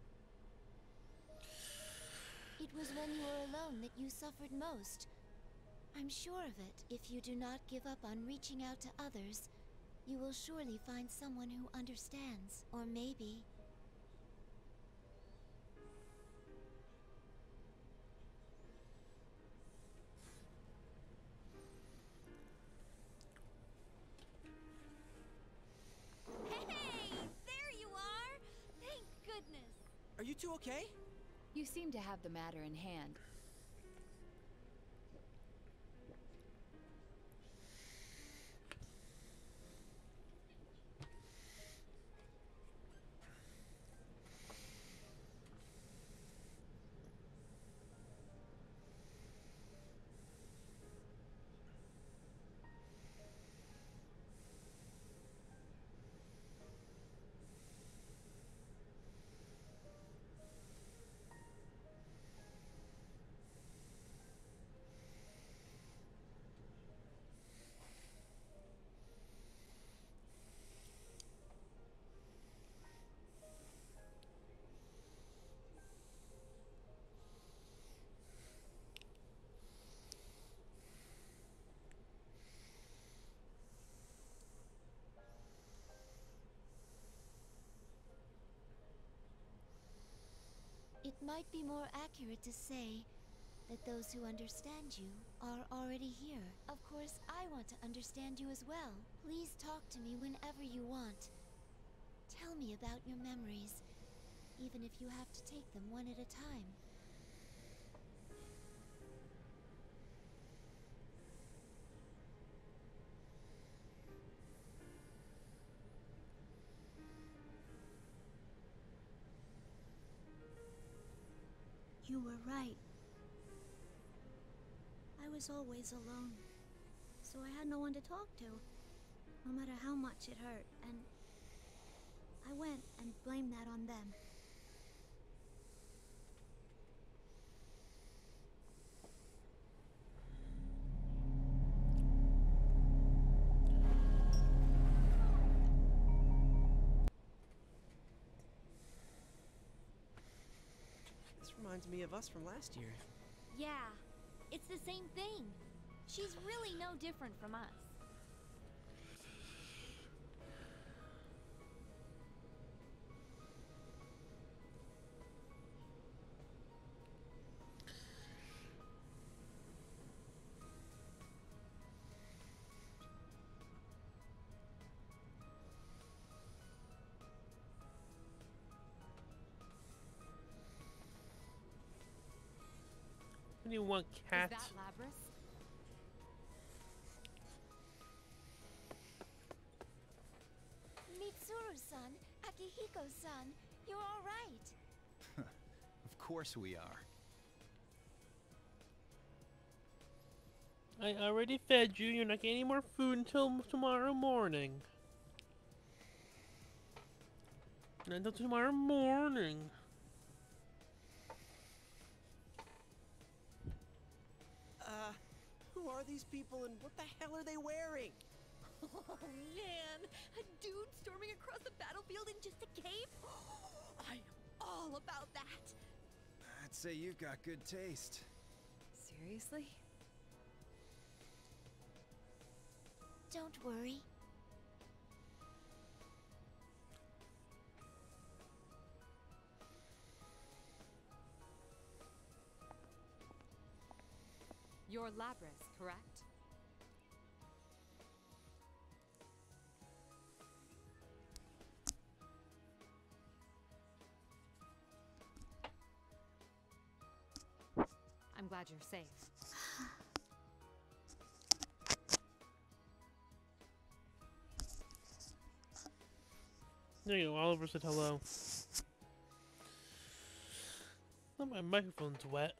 It was when you were alone that you suffered most. I'm sure of it. If you do not give up on reaching out to others, you will surely find someone who understands. Or maybe... Hey! There you are! Thank goodness! Are you two okay? You seem to have the matter in hand. It might be more accurate to say that those who understand you are already here. Of course, I want to understand you as well. Please talk to me whenever you want. Tell me about your memories, even if you have to take them one at a time. You were right. I was always alone, so I had no one to talk to, no matter how much it hurt, and I went and blamed that on them. This reminds me of us from last year. Yeah, it's the same thing. She's really no different from us. What do you want, cat? Is that Labrys? Mitsuru-san, Akihiko-san, you're all right. Of course we are. I already fed you. You're not getting any more food until tomorrow morning. Not until tomorrow morning. Uh, who Who are these people and what the hell are they wearing? Oh man, a dude storming across the battlefield in just a cape? I am all about that. I'd say you've got good taste. Seriously? Don't worry. You're Labrys, correct? I'm glad you're safe. There you go, Oliver said hello. Oh, my microphone's wet.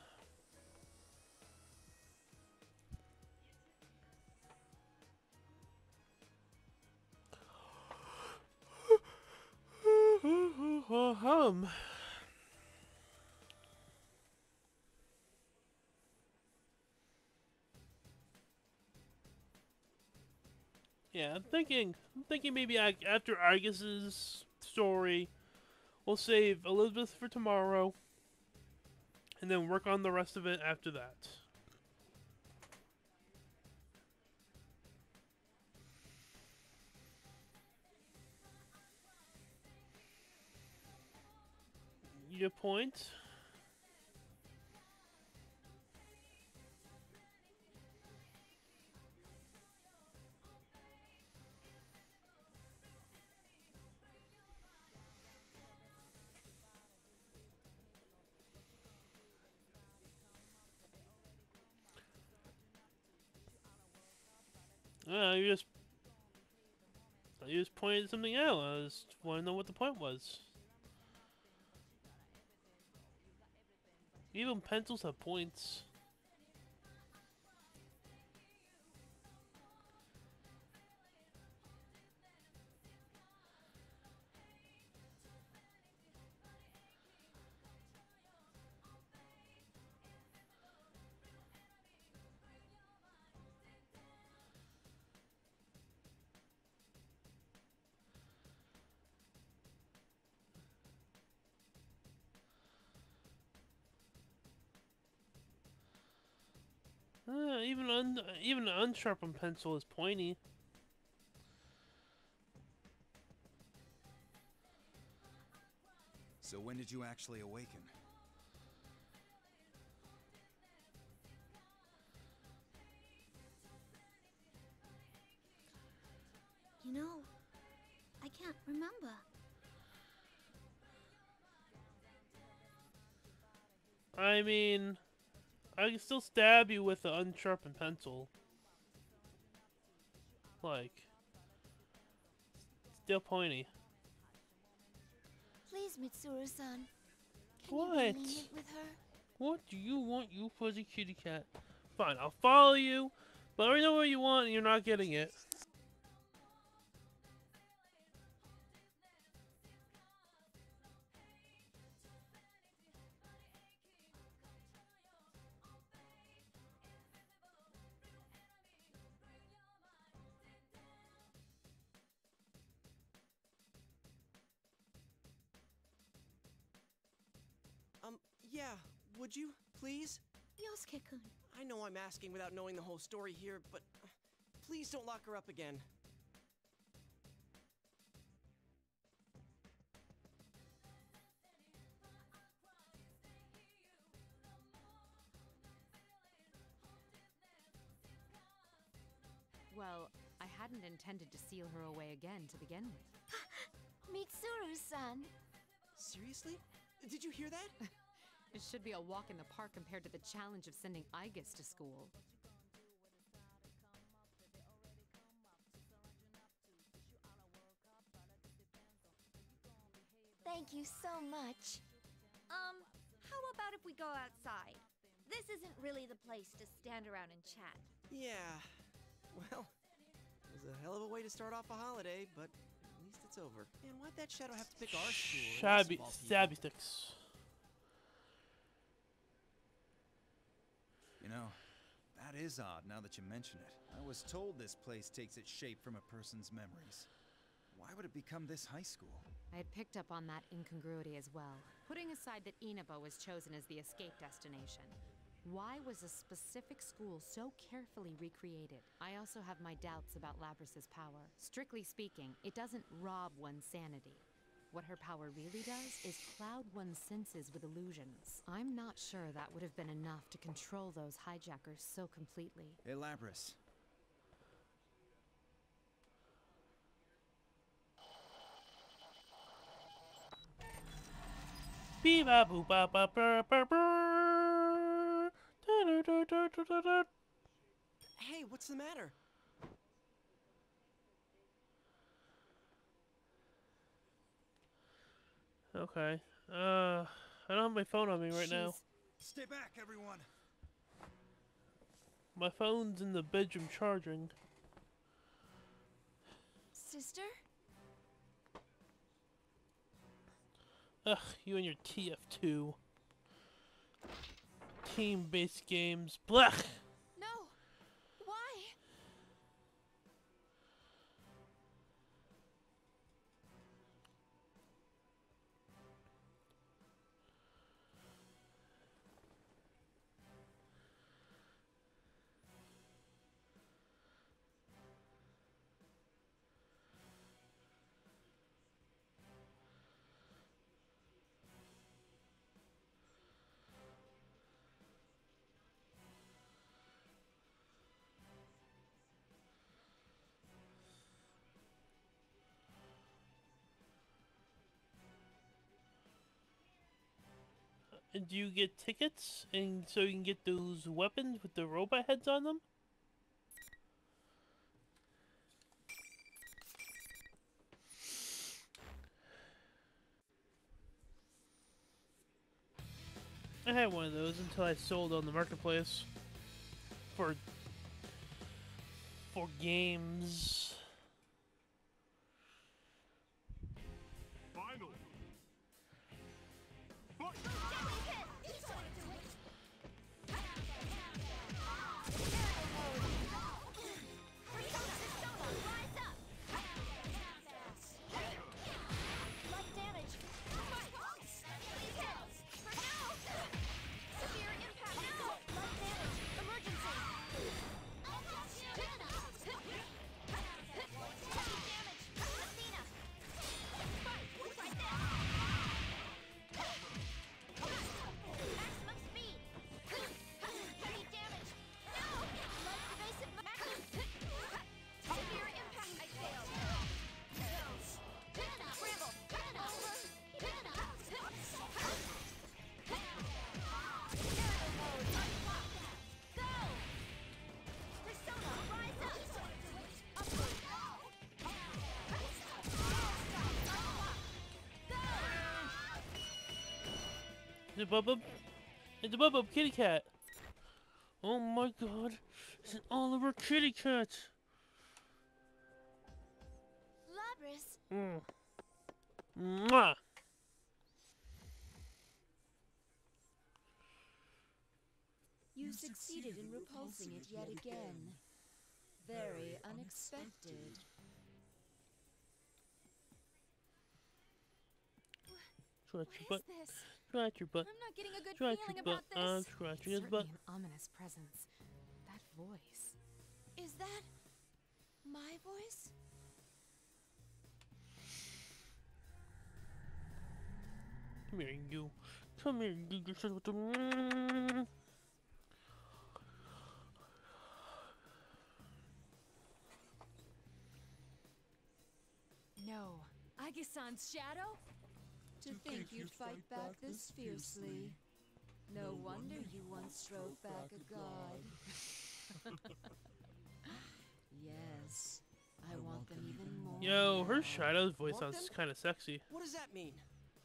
Hum. Yeah, I'm thinking. I'm thinking maybe I, after Argus's story, we'll save Elizabeth for tomorrow, and then work on the rest of it after that. Your point? Uh, you just, you just pointed something out. I just want to know what the point was. Even pencils have points. Uh, even un even an unsharpened pencil is pointy. So when did you actually awaken? You know, I can't remember. I mean, I can still stab you with an unsharpened pencil. Like, still pointy. Please, Mitsuru-san. Can What? you be lenient with her? What do you want, you fuzzy kitty cat? Fine, I'll follow you, but I already know what you want and you're not getting it. Um, yeah, would you, please? Yosuke-kun. I know I'm asking without knowing the whole story here, but uh, please don't lock her up again. Well, I hadn't intended to seal her away again to begin with. Mitsuru-san. Seriously? Did you hear that? It should be a walk in the park compared to the challenge of sending Aigis to school. Thank you so much. Um, how about if we go outside? This isn't really the place to stand around and chat. Yeah. Well, it was a hell of a way to start off a holiday, but at least it's over. And why'd that Shadow have to pick our school? and us Shabby, of all people? stabby sticks. You know, that That is odd now that you mention it. I was told this place takes its shape from a person's memories. Why would it become this high school? I had picked up on that incongruity as well. Putting aside that Inaba was chosen as the escape destination, why was a specific school so carefully recreated? I also have my doubts about Labrys's power. Strictly speaking, it doesn't rob one's sanity. What her power really does is cloud one's senses with illusions. I'm not sure that would have been enough to control those hijackers so completely. Hey, Labrys. Bee ba boo ba ba ba ba ba. Da da da da da da da. Hey, what's the matter? Okay. Uh, I don't have my phone on me right now. Stay back, everyone. My phone's in the bedroom charging. Sister? Ugh, you and your T F two. Team-based games. Blech! No! Why? And do you get tickets, and so you can get those weapons with the robot heads on them? I had one of those until I sold on the marketplace for for games. Final. It's a Bubba. It's a Bubba kitty cat. Oh my god. It's an Oliver kitty cat. Labrys, Mm. Mwah. You succeeded in repulsing it yet again. Very unexpected. Scratch what your butt. is this? Scratch your butt. I'm not getting a good Scratch feeling your butt. about I'm this. scratching his Certainly butt. an ominous presence. That voice. Is that my voice? Come here, you. Come here, you. Get yourself with the. Mm. No. Agisan's shadow? To think you'd fight back this fiercely. No wonder you once strove back a god. Yes, I want them even more. Yo, her now. Shadow's voice Want sounds them? kind of sexy. What does that mean?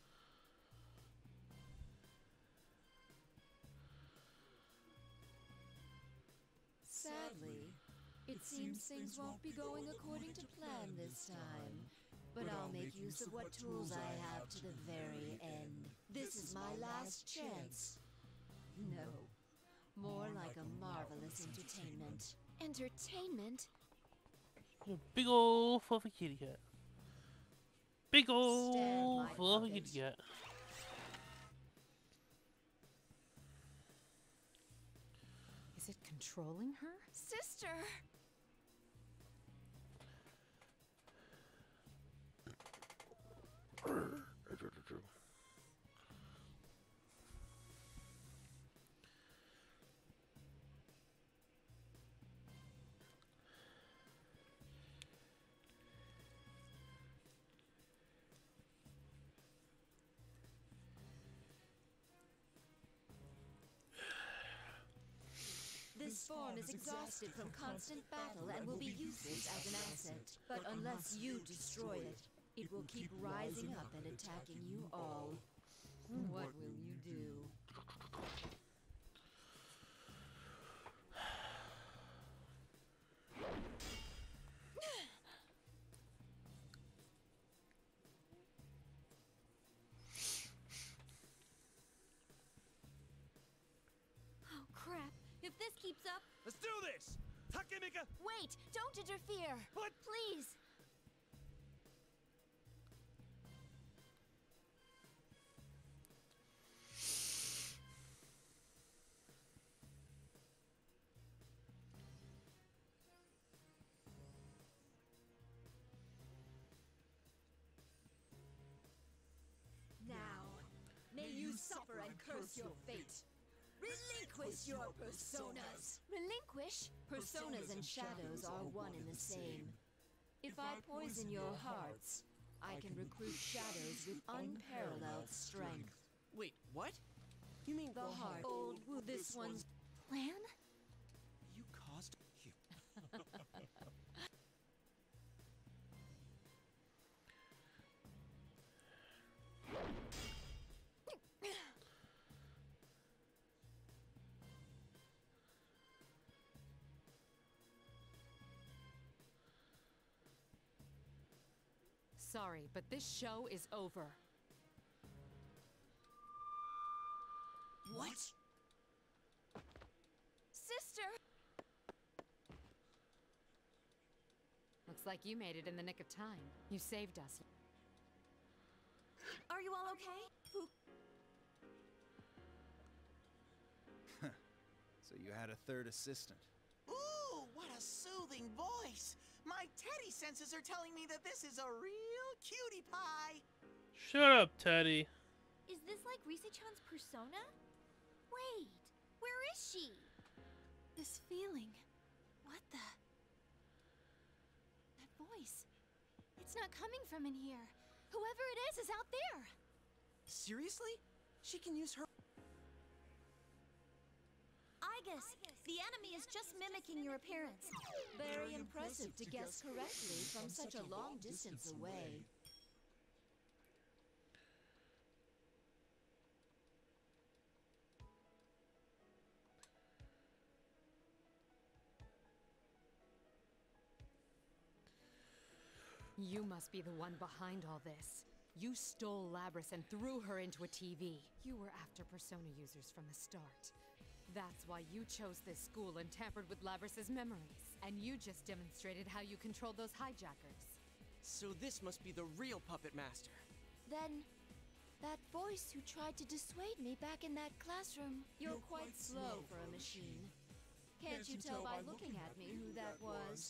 Sadly, it seems things won't be going according to plan this time. But I'll make use of what tools I have to the very end. This is my last chance. No, More like a marvelous entertainment. Entertainment? A big ol' fluffy kitty cat. Big ol' my fluffy puppet. kitty cat. Is it controlling her? Sister! This form is exhausted from constant battle and will be useless as an asset. But unless you destroy it, it will keep rising up and attacking you all. What will you do? Oh crap! If this keeps up... Let's do this! Takemika! Wait! Don't interfere! What? Please! Now, may you suffer and curse your fate. Relinquish your personas. Relinquish? Personas and shadows are one and the same. If I poison your hearts, I can recruit shadows with unparalleled strength. Wait, what? You mean The heart. Old, this one's Plan? You caused you. Sorry, but this show is over. What? Sister! Looks like you made it in the nick of time. You saved us. Are you all okay? Who... So you had a third assistant. Ooh, what a soothing voice! My teddy senses are telling me that this is a real cutie pie! Shut up, Teddy. Is this like Risa-chan's persona? Wait, where is she? This feeling. What the... That voice. It's not coming from in here. Whoever it is is out there. Seriously? She can use her. Igus, the enemy is just mimicking your appearance. Very impressive to guess correctly from such a long distance away. You must be the one behind all this. You stole Labrys and threw her into a T V. You were after Persona users from the start. That's why you chose this school and tampered with Labrys's memories. And you just demonstrated how you control those hijackers. So this must be the real puppet master. Then, that voice who tried to dissuade me back in that classroom. You're quite slow for a machine. Can't you tell by looking at me who that was?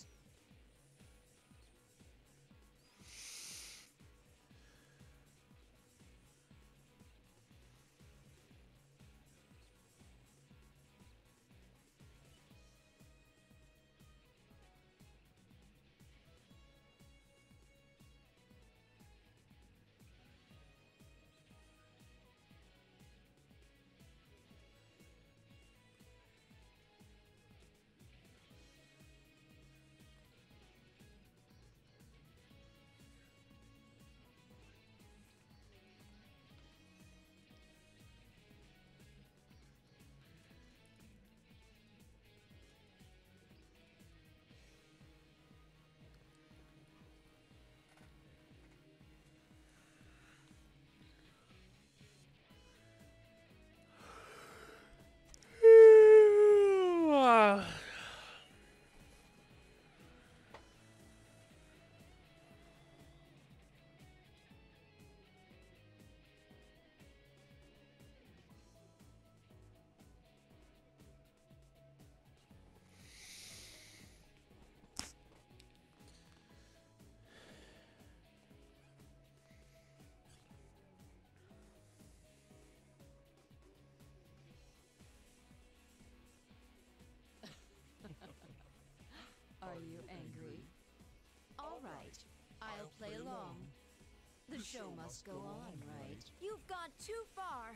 The show must go on, right? You've gone too far.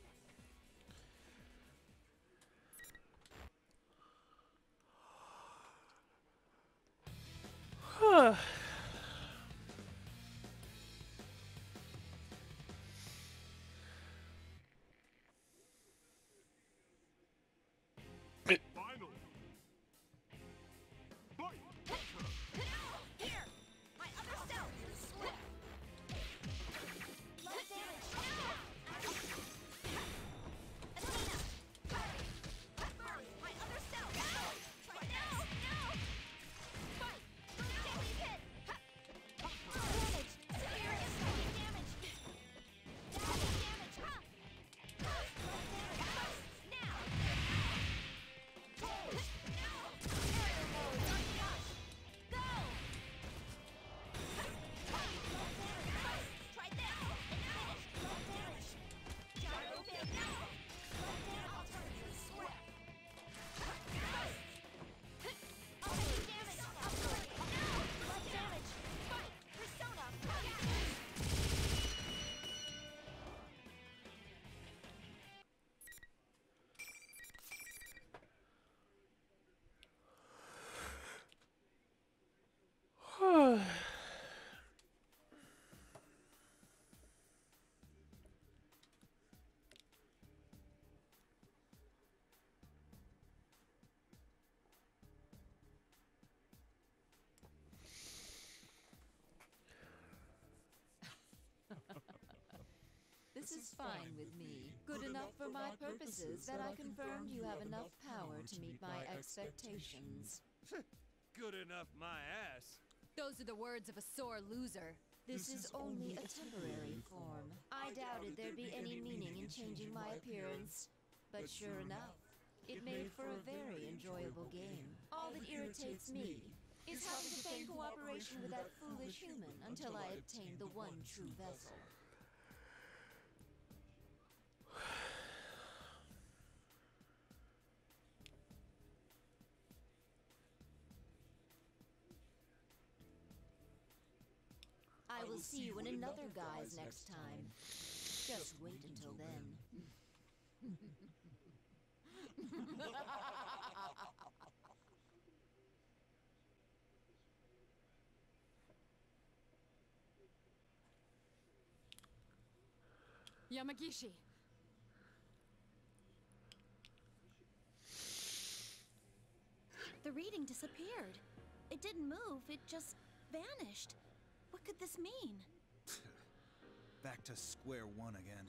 Here! My other self! Slip! Love damage! Athena! Burn! My other self! Right now! Fight! Move damage hit! Damage! Severe impact damage! Damage! Damage! Love damage! Now! Aerial mode! Unrush! Go! Try this! It's finished! Love damage! Gyro pin! Love damage! Alternative sweat! I'll take damage! Upgrade! Love damage! Fight! Persona! This is fine with me. Good enough for my purposes that I confirmed you have enough power to meet my expectations. Good enough, my ass. Those are the words of a sore loser. This is only a temporary form. I doubted there'd be any meaning in changing my appearance. But sure enough, it made for a very enjoyable game. All that irritates me is having to feign cooperation with that foolish human until I obtain the one true vessel. I will see you in another guise next time. Just wait until then. Yamagishi. The reading disappeared. It didn't move, it just vanished. What could this mean? Back to square one again.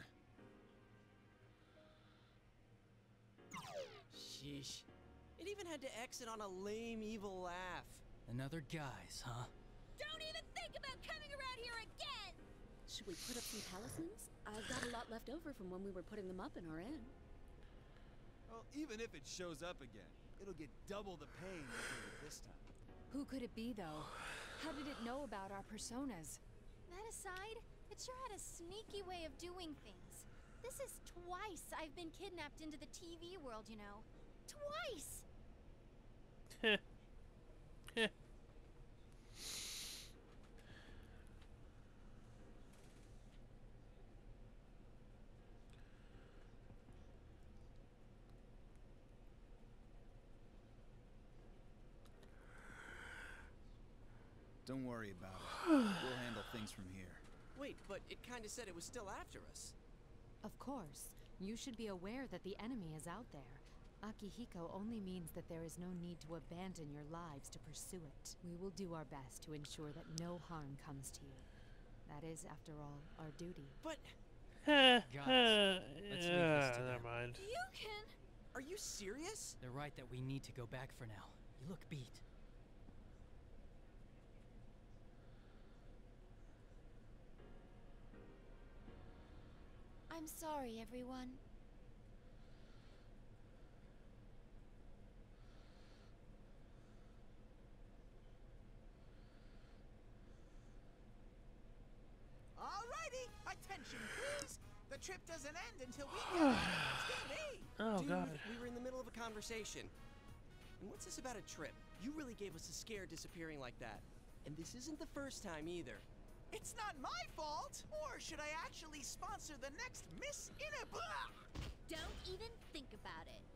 Sheesh. It even had to exit on a lame, evil laugh. Another guise, huh? Don't even think about coming around here again! Should we put up some talismans? I've got a lot left over from when we were putting them up in our inn. Well, even if it shows up again, it'll get double the pain we did it this time. Who could it be, though? How did it know about our personas? That aside, it sure had a sneaky way of doing things. This is twice I've been kidnapped into the T V world, you know. Twice! Heh. Heh. Don't worry about it. We'll handle things from here. Wait, but it kinda said it was still after us. Of course. You should be aware that the enemy is out there. Akihiko only means that there is no need to abandon your lives to pursue it. We will do our best to ensure that no harm comes to you. That is, after all, our duty. But Heh, Guys, heh, let's leave yeah, this to never them. mind. You can... are you serious? They're right that we need to go back for now. You look beat. I'm sorry, everyone. Alrighty, attention please. The trip doesn't end until we get there. It's me. Oh Dude, god. we were in the middle of a conversation. And what's this about a trip? You really gave us a scare disappearing like that. And this isn't the first time either. It's not my fault! Or should I actually sponsor the next Miss Inaba? Don't even think about it.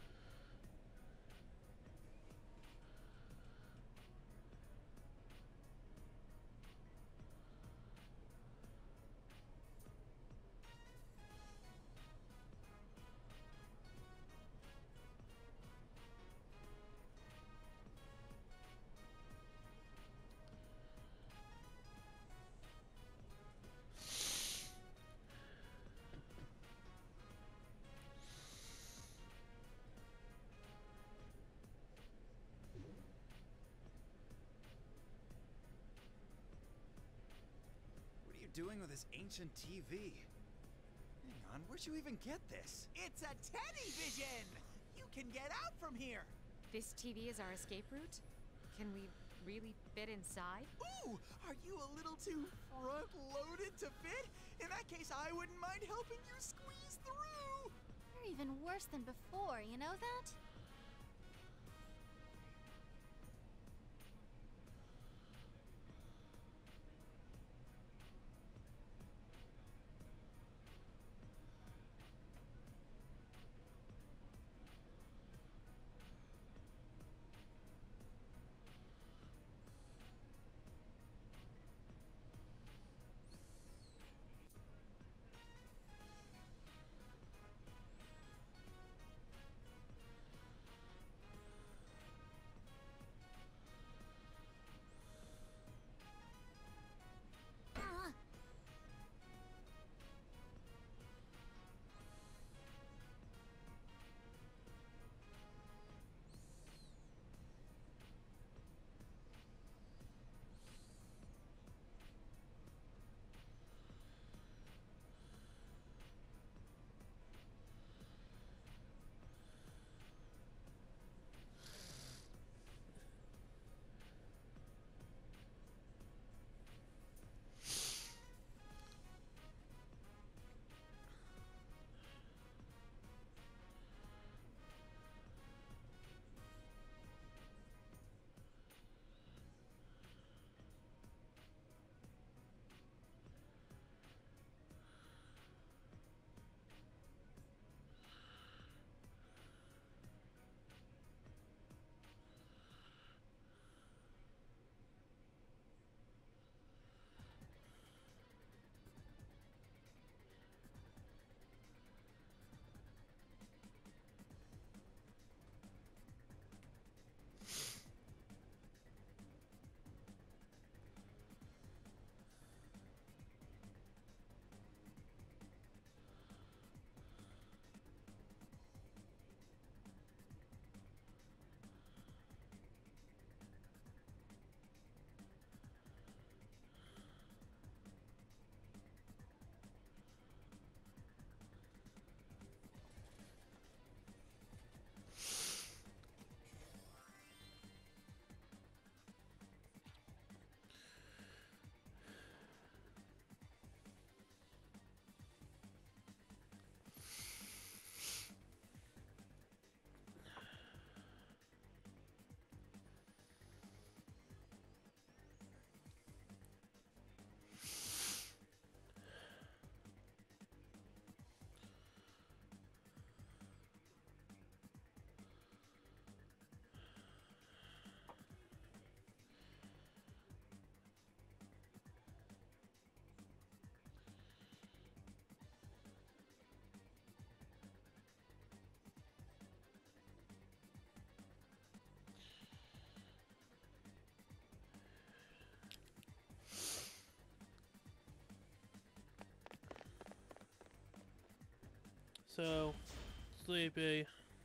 What are you doing with this ancient T V? Hang on, where'd you even get this? It's a Teddy Vision! You can get out from here! This T V is our escape route? Can we really fit inside? Ooh! Are you a little too front-loaded to fit? In that case, I wouldn't mind helping you squeeze through! You're even worse than before, you know that? So, sleepy.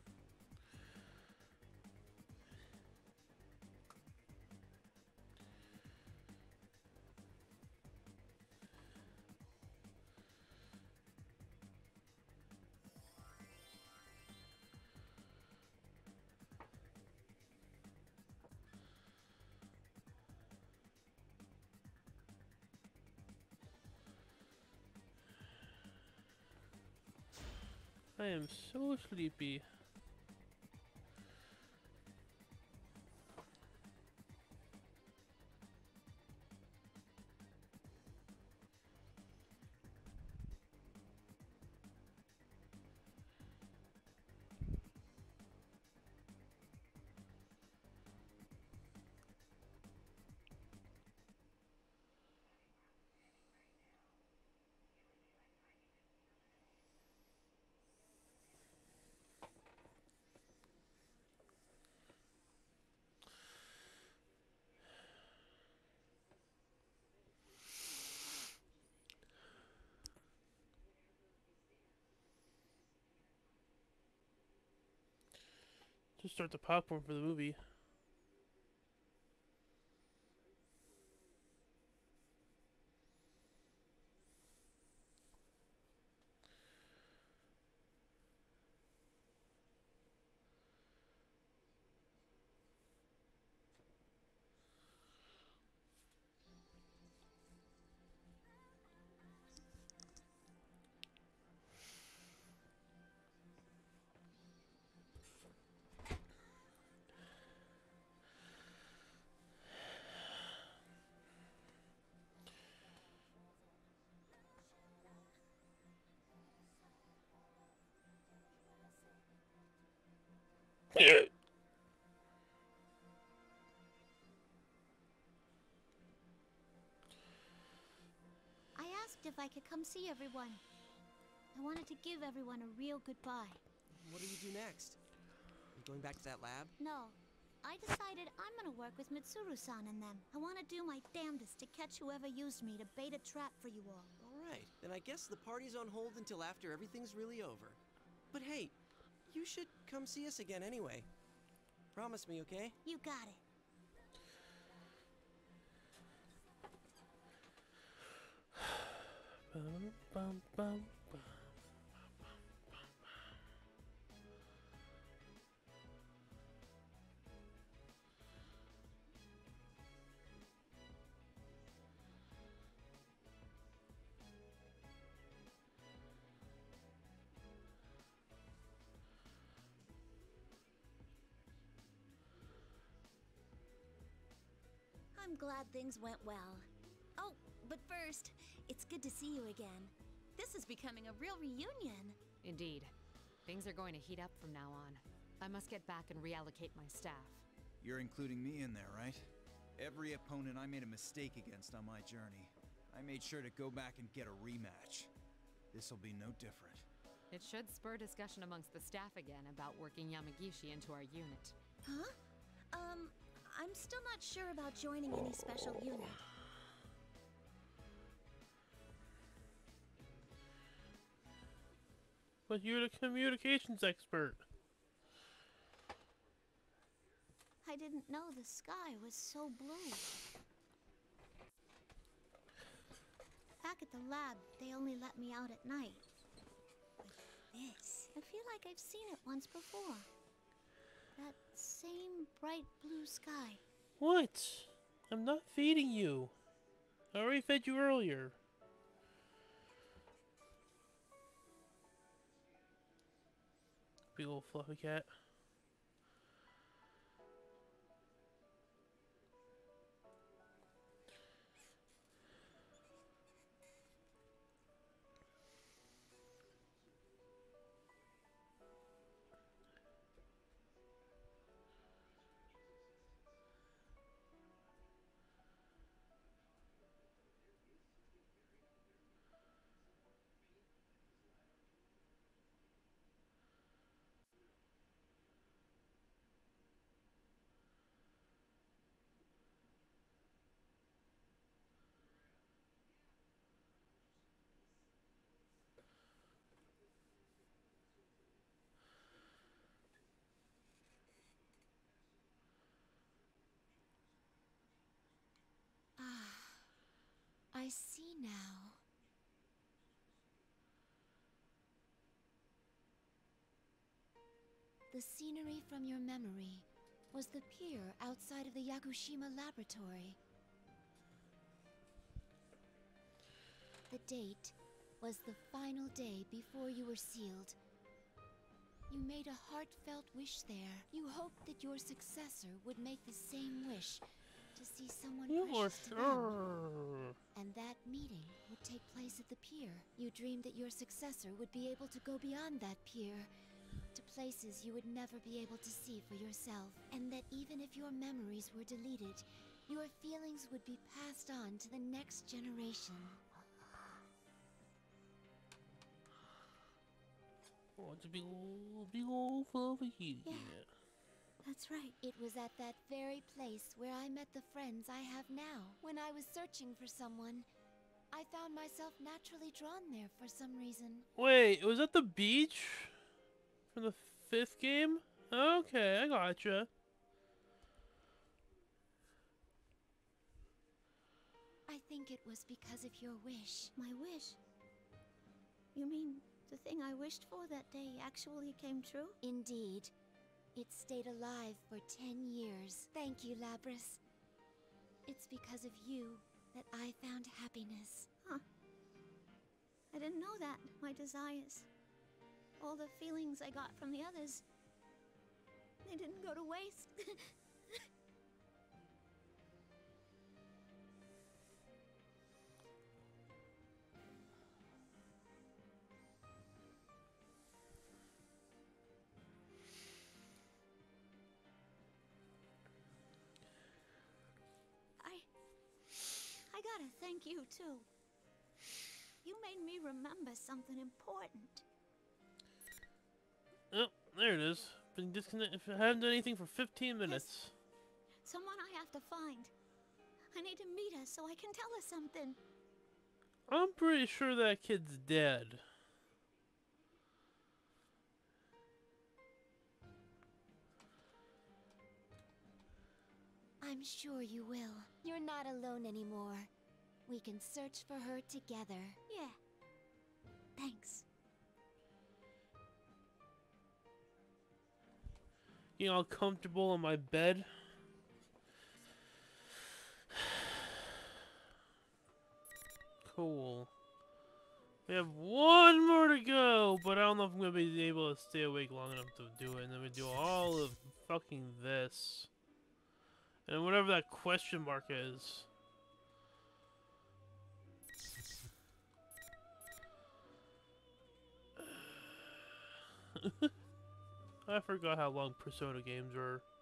I am so sleepy. To start the popcorn for the movie. I asked if I could come see everyone. I wanted to give everyone a real goodbye. What do you do next? Are you going back to that lab? No. I decided I'm gonna work with Mitsuru-san and them. I want to do my damnedest to catch whoever used me to bait a trap for you all. Alright, then I guess the party's on hold until after everything's really over. But hey, you should come see us again anyway. Promise me, okay? You got it. Bum, bum, bum, bum. I'm glad things went well. Oh, but first, it's good to see you again. This is becoming a real reunion. Indeed. Things are going to heat up from now on. I must get back and reallocate my staff. You're including me in there, right? Every opponent I made a mistake against on my journey, I made sure to go back and get a rematch. This'll be no different. It should spur discussion amongst the staff again about working Yamagishi into our unit. Huh? Um, I'm still not sure about joining any special unit. But you're the communications expert. I didn't know the sky was so blue. Back at the lab, they only let me out at night. But this, I feel like I've seen it once before. That same bright blue sky. What? I'm not feeding you. I already fed you earlier. Big old fluffy cat. I see now. The scenery from your memory was the pier outside of the Yakushima laboratory. The date was the final day before you were sealed. You made a heartfelt wish there. You hoped that your successor would make the same wish to see someone You are precious to them. And that meeting would take place at the pier. You dreamed that your successor would be able to go beyond that pier to places you would never be able to see for yourself. And that even if your memories were deleted, your feelings would be passed on to the next generation. Oh, it's a big old, big old fluffy kitty cat. Yeah. That's right. It was at that very place where I met the friends I have now. When I was searching for someone, I found myself naturally drawn there for some reason. Wait, was that the beach from the fifth game? Okay, I gotcha. I think it was because of your wish. My wish? You mean the thing I wished for that day actually came true? Indeed. It stayed alive for ten years. Thank you, Labris. It's because of you that I found happiness. Huh. I didn't know that. My desires. All the feelings I got from the others. They didn't go to waste. I gotta thank you, too. You made me remember something important. Oh, there it is. Been disconnected. I haven't done anything for fifteen minutes. Someone I have to find. I need to meet her so I can tell her something. I'm pretty sure that kid's dead. I'm sure you will. You're not alone anymore. We can search for her together. Yeah. Thanks. Getting all comfortable in my bed. Cool. We have one more to go, but I don't know if I'm gonna be able to stay awake long enough to do it. And then we do all of fucking this. And whatever that question mark is. I forgot how long Persona games were.